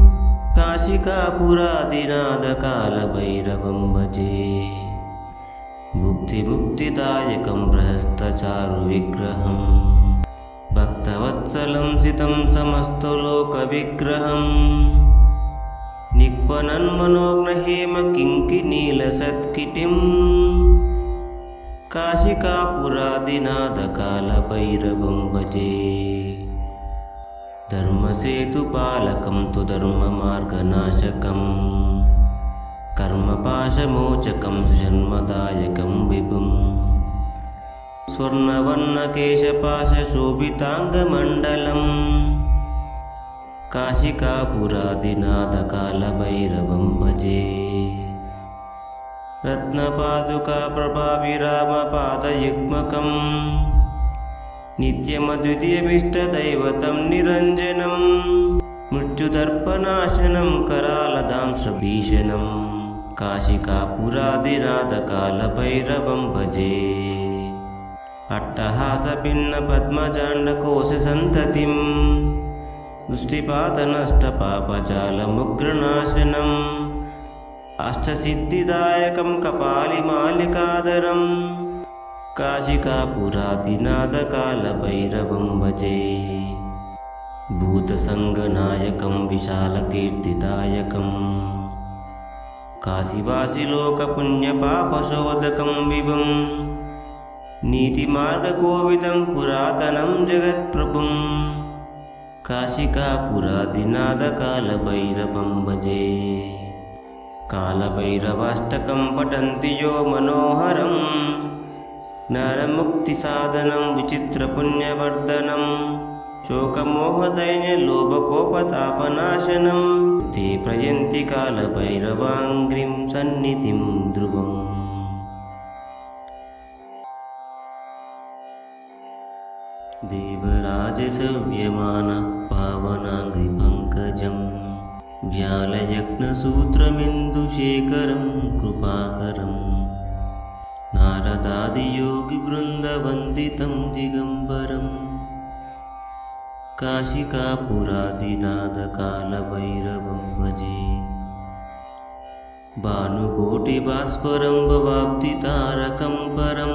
काशिकापुरादिनाथकालभैरवं भजे भुक्तिमुक्तिदायकं प्रहस्तचारुविग्रहं भक्तवत्सलं सितं समस्तलोकविग्रहं निक्वनन्मनोग्रहेमकिङ्किनीलसत्किटिं काशिकापुरादिनाथकालभैरवं भजे धर्मसेतुपालकं तु धर्ममार्गनाशकं कर्मपाशमोचकं सुजन्मदायकं विभुं स्वर्णवर्णकेशपाशशोभिताङ्गमण्डलं काशिकापुरादिनाथकालभैरवं भजे रत्नपादुकाप्रभाविरामपादयुग्मकं नित्यमद्वितीयमिष्टदैवतं निरञ्जनं मृत्युदर्पनाशनं करालदांशभीषणं काशिकापुरादिनाथकालभैरवं भजे अट्टहासभिन्नपद्मजाण्डकोशसन्ततिं दृष्टिपातनष्टपापजालमुग्रनाशनम् अष्टसिद्धिदायकं कपालिमालिकाधरं काशिकापुरादिनाथकालभैरवं भजे भूतसङ्गनायकं विशालकीर्तिदायकं काशीवासिलोकपुण्यपापशोधकं विभुं नीतिमार्गकोविदं पुरातनं जगत्प्रभुं काशिकापुरादिनाथकालभैरवं भजे कालभैरवाष्टकं पठन्ति यो मनोहरं नरमुक्तिसाधनं विचित्रपुण्यवर्धनं शोकमोहदैन्यलोभकोपतापनाशनं ते प्रयन्ति कालभैरवाङ्घ्रिं सन्निधिं ध्रुवम् देवराजसंयमान पावनाङ्घ्रिपङ्कजं व्यालयज्ञसूत्रमिन्दुशेखरं कृपाकरं नारदादियोगिवृन्दवन्दितं दिगम्बरं काशिकापुरादिनाथकालभैरवं भजे भानुकोटिभास्वरं भवाब्धितारकं परं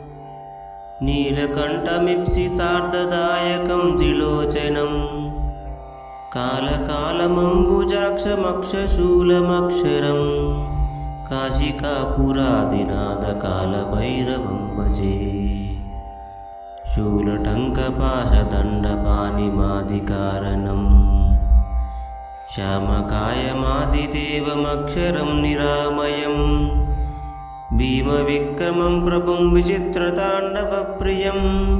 नीलकण्ठमीप्सितार्धदायकं त्रिलोचनं कालकालमम्बुजाक्षमक्षशूलमक्षरं काशिकापुरादिनाथकालभैरवं भजे शूलटङ्कपाशदण्डपाणिमादिकारणं श्यामकायमादिदेवमक्षरं निरामयं भीमविक्रमं प्रभुं विचित्रताण्डवप्रियं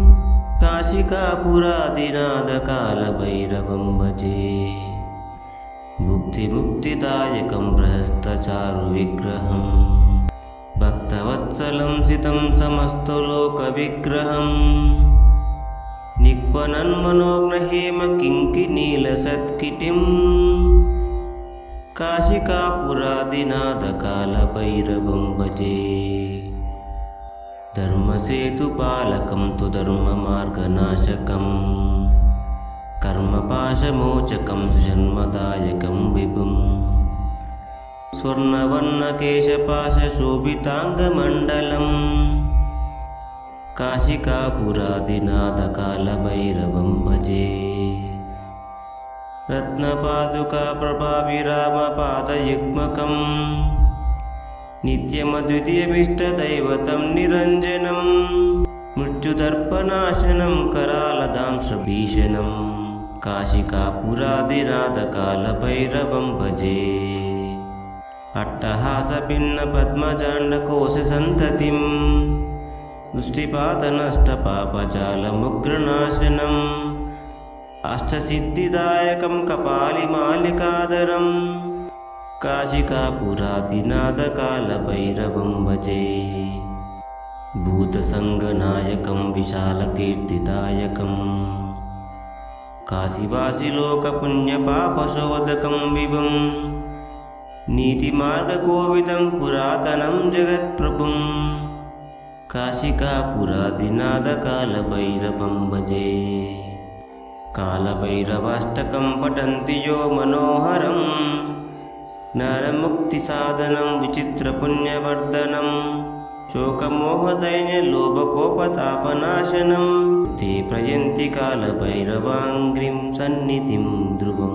काशिकापुरादिनाथकालभैरवं भजे भुक्तिमुक्तिदायकं प्रहस्तचारुविग्रहं भक्तवत्सलं सितं समस्तलोकविग्रहं निक्वनन्मनोग्रहेमकिङ्किनीलसत्किटिं काशिकापुरादिनाथकालभैरवं भजे धर्मसेतुपालकं तु धर्ममार्गनाशकं कर्मपाशमोचकं सुजन्मदायकं विभुं स्वर्णवर्णकेशपाशशोभिताङ्गमण्डलं काशिकापुरादिनाथकालभैरवं भजे रत्नपादुकाप्रभाविरामपादयुग्मकं नित्यमद्वितीयमिष्टदैवतं निरञ्जनं मृत्युदर्पनाशनं करालदांशभीषणं काशिकापुरादिनाथकालभैरवं भजे। अट्टहासभिन्नपद्मजाण्डकोशसन्ततिं दृष्टिपातनष्टपापजालमुग्रनाशनम् अष्टसिद्धिदायकं कपालिमालिकाधरं काशिकापुरादिनाथकालभैरवं भजे। भूतसङ्गनायकं विशालकीर्तिदायकं काशीवासिलोकपुण्यपापशोधकं विभुं नीतिमार्गकोविदं पुरातनं जगत्प्रभुं काशिकापुरादिनाथकालभैरवं भजे। कालभैरवाष्टकं पठन्ति यो मनोहरं नरमुक्तिसाधनं विचित्रपुण्यवर्धनं शोकमोहदैन्यलोभकोपतापनाशनं ते प्रयन्ति कालभैरवाङ्घ्रिं सन्निधिं ध्रुवम्।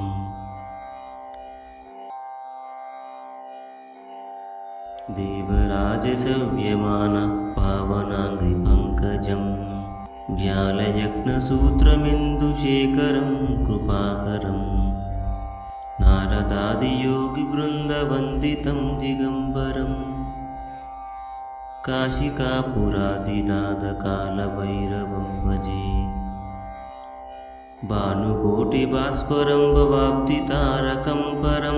देवराजसेव्यमान पावनाङ्घ्रिपङ्कजं व्यालयज्ञसूत्रमिन्दुशेखरं कृपाकरं नारदादियोगिवृन्दवन्दितं दिगम्बरं काशिकापुरादिनाथकालभैरवं भजे। भानुकोटिभास्वरं भवाब्धितारकं परं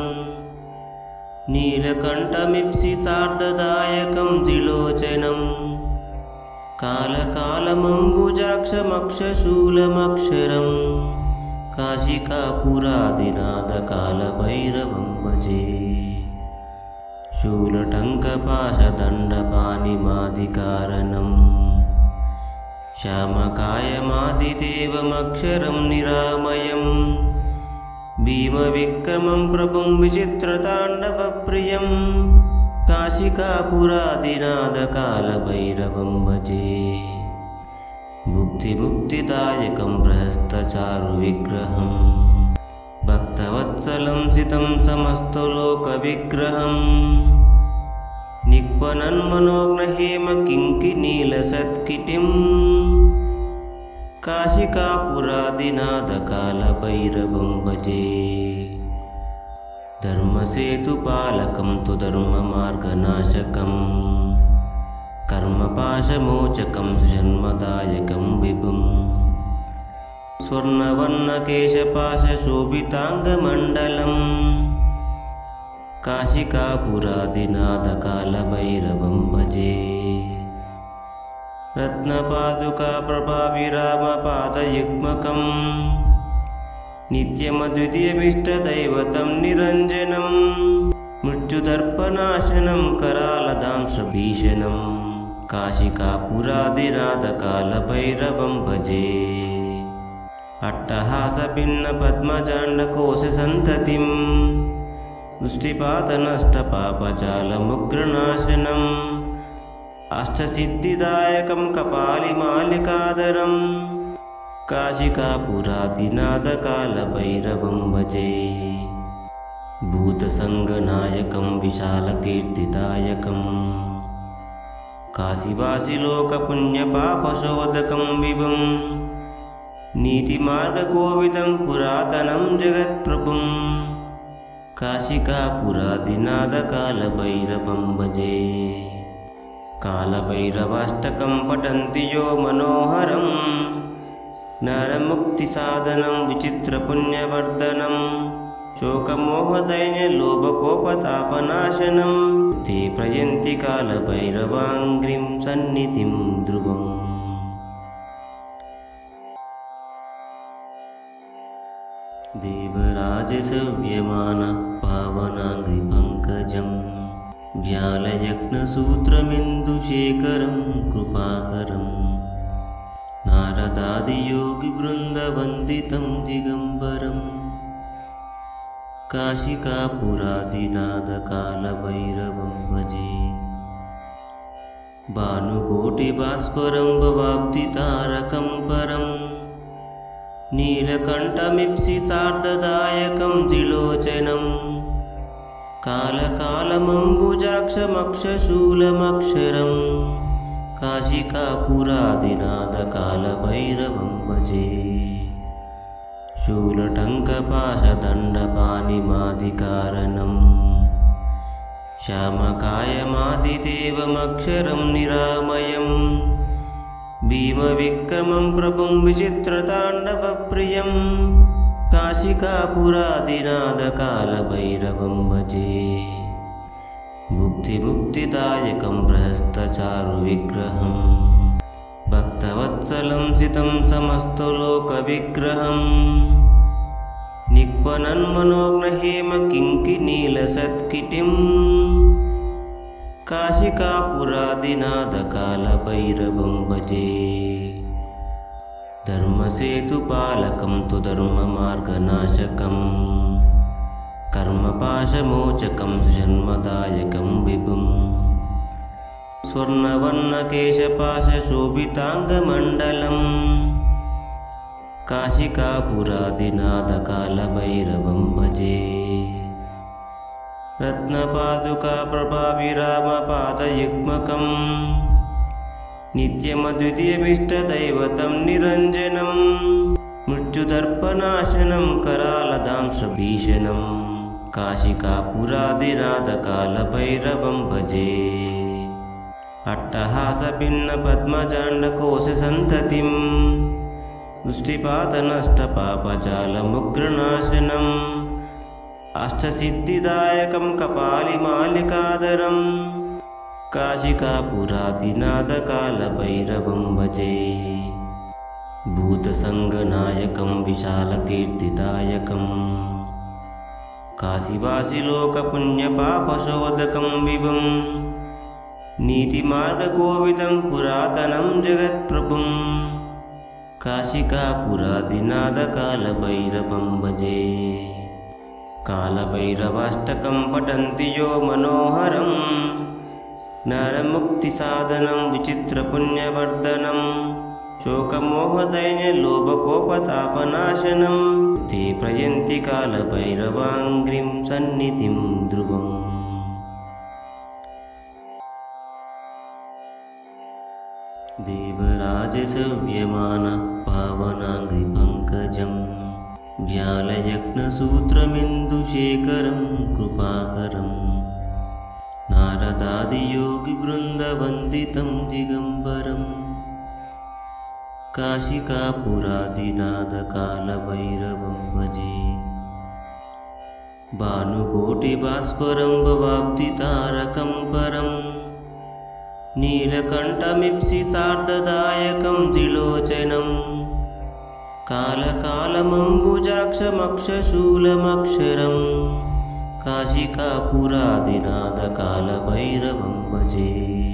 नीलकण्ठमीप्सितार्धदायकं त्रिलोचनं कालकालमम्बुजाक्षमक्षशूलमक्षरं काशिकापुरादिनाथकालभैरवं भजे। शूलटङ्कपाशदण्डपाणिमादिकारणं श्यामकायमादिदेवमक्षरं निरामयं भीमविक्रमं प्रभुं विचित्रताण्डवप्रियं काशिकापुरादिनाथकालभैरवं भजे। भुक्तिमुक्तिदायकं प्रहस्तचारुविग्रहं भक्तवत्सलं सितं समस्तलोकविग्रहं निक्वनन्मनोज्ञहेमकिङ्किनीलसत्किटिं काशिकापुरादिनाथकालभैरवं भजे। धर्मसेतुपालकं तु धर्ममार्गनाशकं कर्मपाशमोचकं जन्मदायकं विभुं स्वर्णवर्णकेशपाशशोभिताङ्गमण्डलं काशिकापुरादिनाथकालभैरवं भजे। रत्नपादुकाप्रभाविरामपादयुग्मकं नित्यमद्वितीयमिष्टदैवतं निरञ्जनं मृत्युदर्पनाशनं करालदांशभीषणं काशिकापुरादिनाथकालभैरवं भजे। अट्टहासभिन्नपद्मजाण्डकोशसन्ततिं दृष्टिपातनष्टपापजालमुग्रनाशनम् अष्टसिद्धिदायकं कपालिमालिकाधरं काशिकापुरादिनाथकालभैरवं भजे। भूतसङ्गनायकं विशालकीर्तिदायकं काशीवासिलोकपुण्यपापशोधकं विभुं नीतिमार्गकोविदं पुरातनं जगत्प्रभुं काशिकापुरादिनाथकालभैरवं भजे। कालभैरवाष्टकं पठन्ति यो मनोहरं नरमुक्तिसाधनं विचित्रपुण्यवर्धनं शोकमोहदैन्यलोभकोपतापनाशनं ते प्रयन्ति कालभैरवाङ्घ्रिं सन्निधिं ध्रुवम्। देवराजसेव्यमान पावनाङ्घ्रिपङ्कजं व्यालयज्ञसूत्रमिन्दुशेखरं कृपाकरं नारदादियोगिवृन्दवन्दितं दिगम्बरं काशिकापुरादिनाथकालभैरवं भजे। भानुकोटिभास्वरं भवाब्धितारकं परं नीलकण्ठमीप्सितार्धदायकं त्रिलोचनं कालकालमम्बुजाक्षमक्षशूलमक्षरं काशिकापुरादिनाथकालभैरवं भजे। शूलटङ्कपाशदण्डपाणिमादिकारणं श्यामकायमादिदेवमक्षरं निरामयं भीमविक्रमं प्रभुं विचित्रताण्डवप्रियं काशिकापुरादिनाथकालभैरवं भजे। भुक्तिमुक्तिदायकं प्रहस्तचारुविग्रहं भक्तवत्सलं सितं समस्तलोकविग्रहं निक्वनन्मनोज्ञहेमकिङ्किनीलसत्किटिं काशिकापुरादिनाथकालभैरवं भजे। धर्मसेतुपालकं तु धर्ममार्गनाशकं कर्मपाशमोचकं जन्मदायकं विभुं स्वर्णवर्णकेशपाशशोभिताङ्गमण्डलं काशिकापुरादिनाथकालभैरवं भजे। रत्नपादुकाप्रभाविरामपादयुग्मकं नित्यमद्वितीयमिष्टदैवतं निरञ्जनं मृत्युदर्पनाशनं करालदांशभीषणं काशिकापुरादिनाथकालभैरवं भजे। अट्टहासभिन्नपद्मजाण्डकोशसन्ततिं दृष्टिपातनष्टपापजालमुग्रनाशनम् अष्टसिद्धिदायकं कपालिमालिकाधरं काशिकापुरादिनाथकालभैरवं भजे। भूतसङ्गनायकं विशालकीर्तिदायकं काशीवासिलोकपुण्यपापशोधकं विभुं नीतिमार्गकोविदं पुरातनं जगत्प्रभुं काशिकापुरादिनाथकालभैरवं भजे। कालभैरवाष्टकं पठन्ति यो मनोहरं नरमुक्तिसाधनं विचित्रपुण्यवर्धनं शोकमोहदैन्यलोभकोपतापनाशनं ते प्रयन्ति कालभैरवाङ्घ्रिं सन्निधिं ध्रुवम्। देवराजसंयमान पावनाङ्घ्रिपङ्कजं व्यालयज्ञसूत्रमिन्दुशेखरं कृपाकरं नारदादियोगिवृन्दवन्दितं दिगम्बरं काशिकापुरादिनाथकालभैरवं भजे। भानुकोटिभास्वरं भवाब्धितारकं परं नीलकण्ठमीप्सितार्धदायकं त्रिलोचनं कालकालमम्बुजाक्षमक्षशूलमक्षरं काशिकापुरादिनाथकालभैरवं भजे।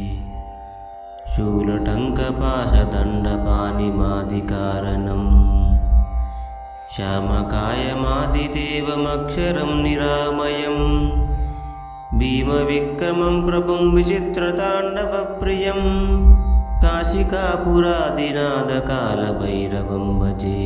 शूलटङ्कपाशदण्डपाणिमादिकारणं श्यामकायमादिदेवमक्षरं निरामयं भीमविक्रमं प्रभुं विचित्रताण्डवप्रियं काशिकापुरादिनाथकालभैरवं भजे।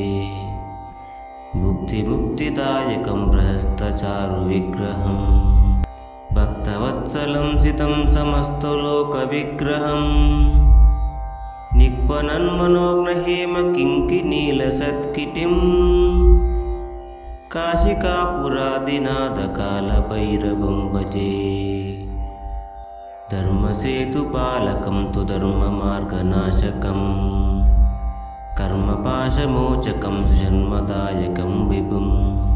भुक्तिमुक्तिदायकं प्रहस्तचारुविग्रहं भक्तवत्सलं सितं समस्तलोकविग्रहं निक्वनन्मनोज्ञहेमकिङ्किनीलसत्किटिं काशिकापुरादिनाथकालभैरवं भजे। धर्मसेतुपालकं तु धर्ममार्गनाशकं कर्मपाशमोचकं जन्मदायकं विभुं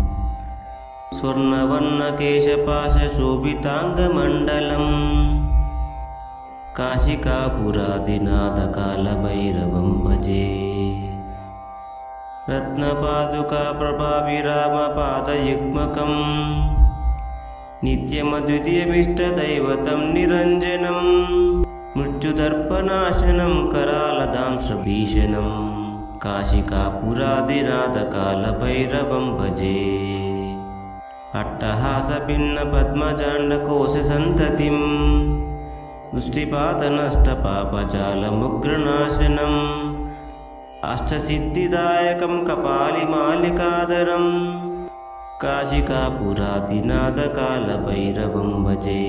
स्वर्णवर्णकेशपाशशोभिताङ्गमण्डलं काशिकापुरादिनाथकालभैरवं भजे। रत्नपादुकाप्रभाविरामपादयुग्मकं नित्यमद्वितीयमिष्टदैवतं निरञ्जनं मृत्युदर्पनाशनं करालदांशभीषणं काशिकापुरादिनाथकालभैरवं भजे। अट्टहासभिन्नपद्मजाण्डकोशसन्ततिं दृष्टिपातनष्टपापजालमुग्रनाशनम् अष्टसिद्धिदायकं कपालिमालिकाधरं काशिकापुरादिनाथकालभैरवं भजे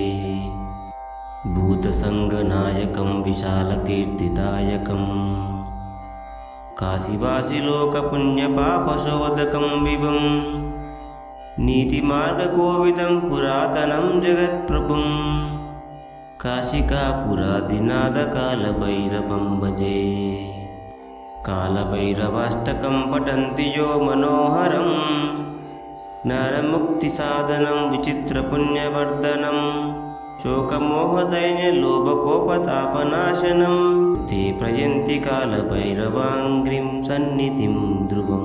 भूतसङ्गनायकं विशालकीर्तिदायकं काशीवासिलोकपुण्यपापशोधकं विभुं नीतिमार्गकोविदं पुरातनं जगत्प्रभुं काशिकापुरादिनाथकालभैरवं भजे कालभैरवाष्टकं पठन्ति यो मनोहरं नरमुक्तिसाधनं विचित्रपुण्यवर्धनं शोकमोहदैन्यलोभकोपतापनाशनं ते प्रयन्ति कालभैरवाङ्घ्रिं सन्निधिं ध्रुवम्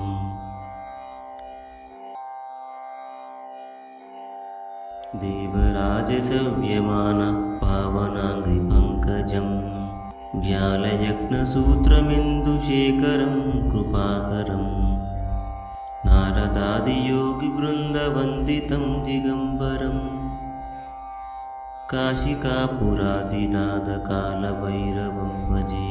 देवराजसेव्यमान पावनाङ्घ्रिपङ्कजं व्यालयज्ञसूत्रमिन्दुशेखरं कृपाकरं नारदादियोगिवृन्दवन्दितं दिगम्बरं काशिकापुरादिनाथकालभैरवं भजे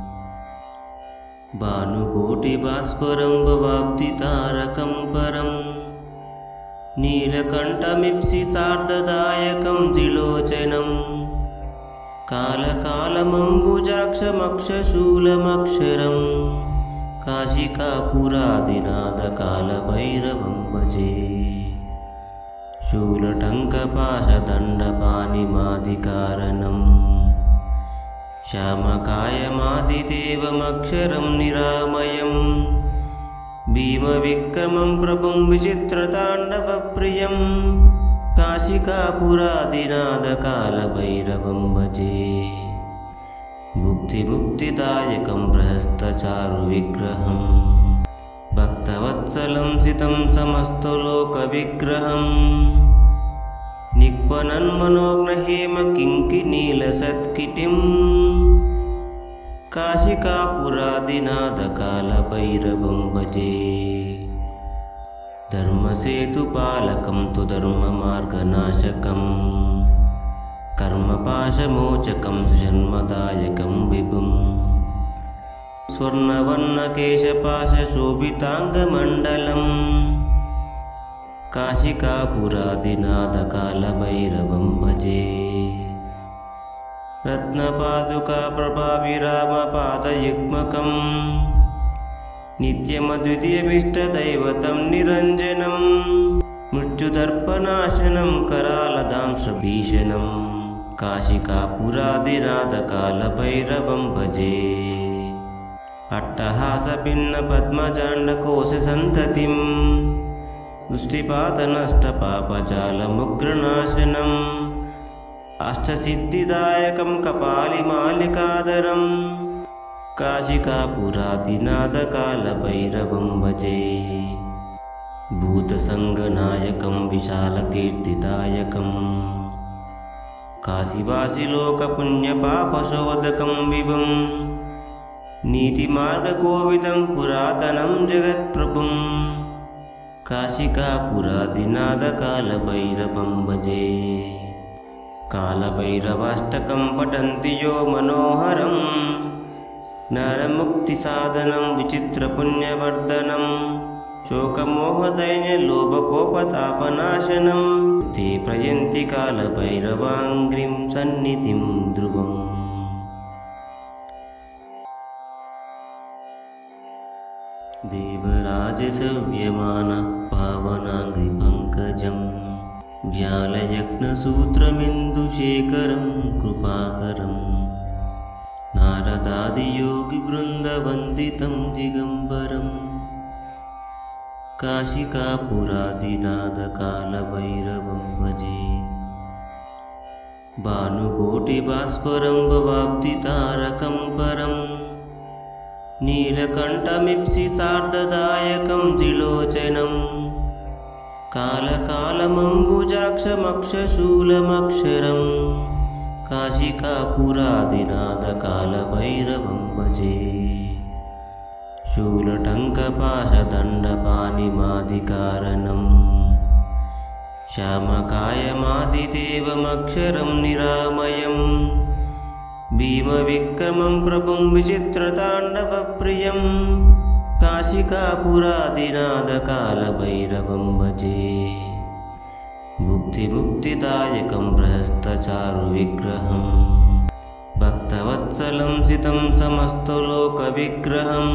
भानुकोटिभास्वरं भवाब्धितारकं परं नीलकण्ठमीप्सितार्धदायकं त्रिलोचनं कालकालमम्बुजाक्षमक्षशूलमक्षरं काशिकापुरादिनाथकालभैरवं भजे शूलटङ्कपाशदण्डपाणिमादिकारणं श्यामकायमादिदेवमक्षरं निरामयं भीमविक्रमं प्रभुं विचित्रताण्डवप्रियं काशिकापुरादिनाथकालभैरवं भजे भुक्तिमुक्तिदायकं प्रशस्तचारुविग्रहं भक्तवत्सलं सितं समस्तलोकविग्रहं निक्वनन्मनोग्रहेमकिङ्किनीलसत्किटिं काशिकापुरादिनाथकालभैरवं भजे धर्मसेतुपालकं तु धर्ममार्गनाशकं कर्मपाशमोचकं सुजन्मदायकं विभुं स्वर्णवर्णकेशपाशशोभिताङ्गमण्डलं काशिकापुरादिनाथकालभैरवं भजे रत्नपादुकाप्रभाविरामपादयुग्मकं नित्यमद्वितीयमिष्टदैवतं निरञ्जनं मृत्युदर्पनाशनं करालदांशभीषणं काशिकापुरादिनाथकालभैरवं भजे अट्टहासभिन्नपद्मजाण्डकोशसन्ततिं दृष्टिपातनष्टपापजालमुग्रनाशनम् अष्टसिद्धिदायकं कपालिमालिकाधरं काशिकापुरादिनाथकालभैरवं भजे भूतसङ्गनायकं विशालकीर्तिदायकं काशीवासिलोकपुण्यपापशोधकं विभुं नीतिमार्गकोविदं पुरातनं जगत्प्रभुं काशिकापुरादिनाथकालभैरवं भजे कालभैरवाष्टकं पठन्ति यो मनोहरं नरमुक्तिसाधनं विचित्रपुण्यवर्धनं शोकमोहदैन्यलोभकोपतापनाशनं ते प्रयन्ति कालभैरवाङ्घ्रिं सन्निधिं ध्रुवम् देवराजसेव्यमान पावनाङ्घ्रिपङ्कजं व्यालयज्ञसूत्रमिन्दुशेखरं कृपाकरं नारदादियोगिवृन्दवन्दितं दिगम्बरं काशिकापुरादिनाथकालभैरवं भजे भानुकोटिभास्वरं भवाब्धितारकं परं नीलकण्ठमीप्सितार्धदायकं त्रिलोचनं कालकालमम्बुजाक्षमक्षशूलमक्षरं काशिकापुरादिनाथकालभैरवं भजे शूलटङ्कपाशदण्डपाणिमादिकारणं श्यामकायमादिदेवमक्षरं निरामयं भीमविक्रमं प्रभुं विचित्रताण्डवप्रियं काशिकापुरादिनाथकालभैरवं भजे भुक्तिमुक्तिदायकं प्रहस्तचारुविग्रहं भक्तवत्सलं सितं समस्तलोकविग्रहं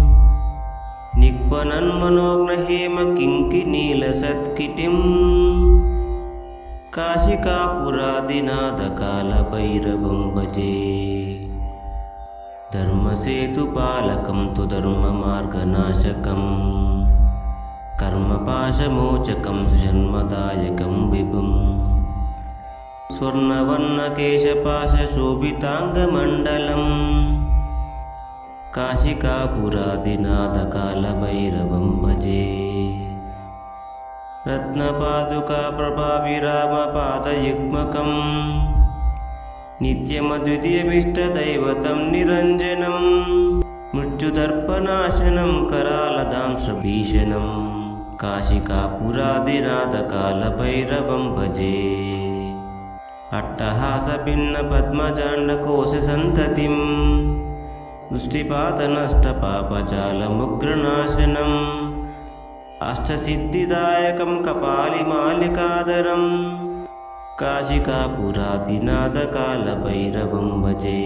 निक्वनन्मनोग्रहेम किङ्किनीलसत्किटिं काशिकापुरादिनाथकालभैरवं भजे धर्मसेतुपालकं तु धर्ममार्गनाशकं कर्मपाशमोचकं सुजन्मदायकं विभुं स्वर्णवर्णकेशपाशशोभिताङ्गमण्डलं काशिकापुरादिनाथकालभैरवं भजे रत्नपादुकाप्रभाविरामपादयुग्मकं नित्यमद्वितीयमिष्टदैवतं निरञ्जनं मृत्युदर्पनाशनं करालदांश्रभीषणं काशिकापुरादिनाथकालभैरवं भजे अट्टहासभिन्नपद्मजाण्डकोशसन्ततिं दृष्टिपातनष्टपापजालमुग्रनाशनम् अष्टसिद्धिदायकं कपालिमालिकाधरं काशिकापुरादिनाथकालभैरवं भजे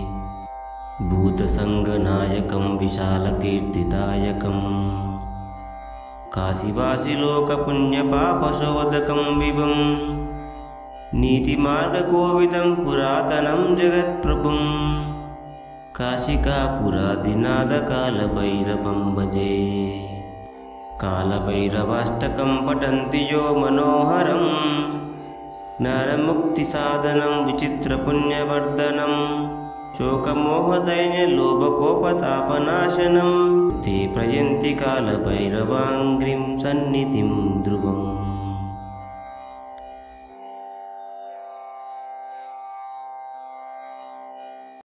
भूतसङ्गनायकं विशालकीर्तिदायकं काशीवासिलोकपुण्यपापशोधकं विभुं नीतिमार्गकोविदं पुरातनं जगत्प्रभुं काशिकापुरादिनाथकालभैरवं भजे कालभैरवाष्टकं पठन्ति यो मनोहरं नरमुक्तिसाधनं विचित्रपुण्यवर्धनं शोकमोहदैन्यलोभकोपतापनाशनं ते प्रयन्ति कालभैरवाङ्घ्रिं सन्निधिं ध्रुवम्।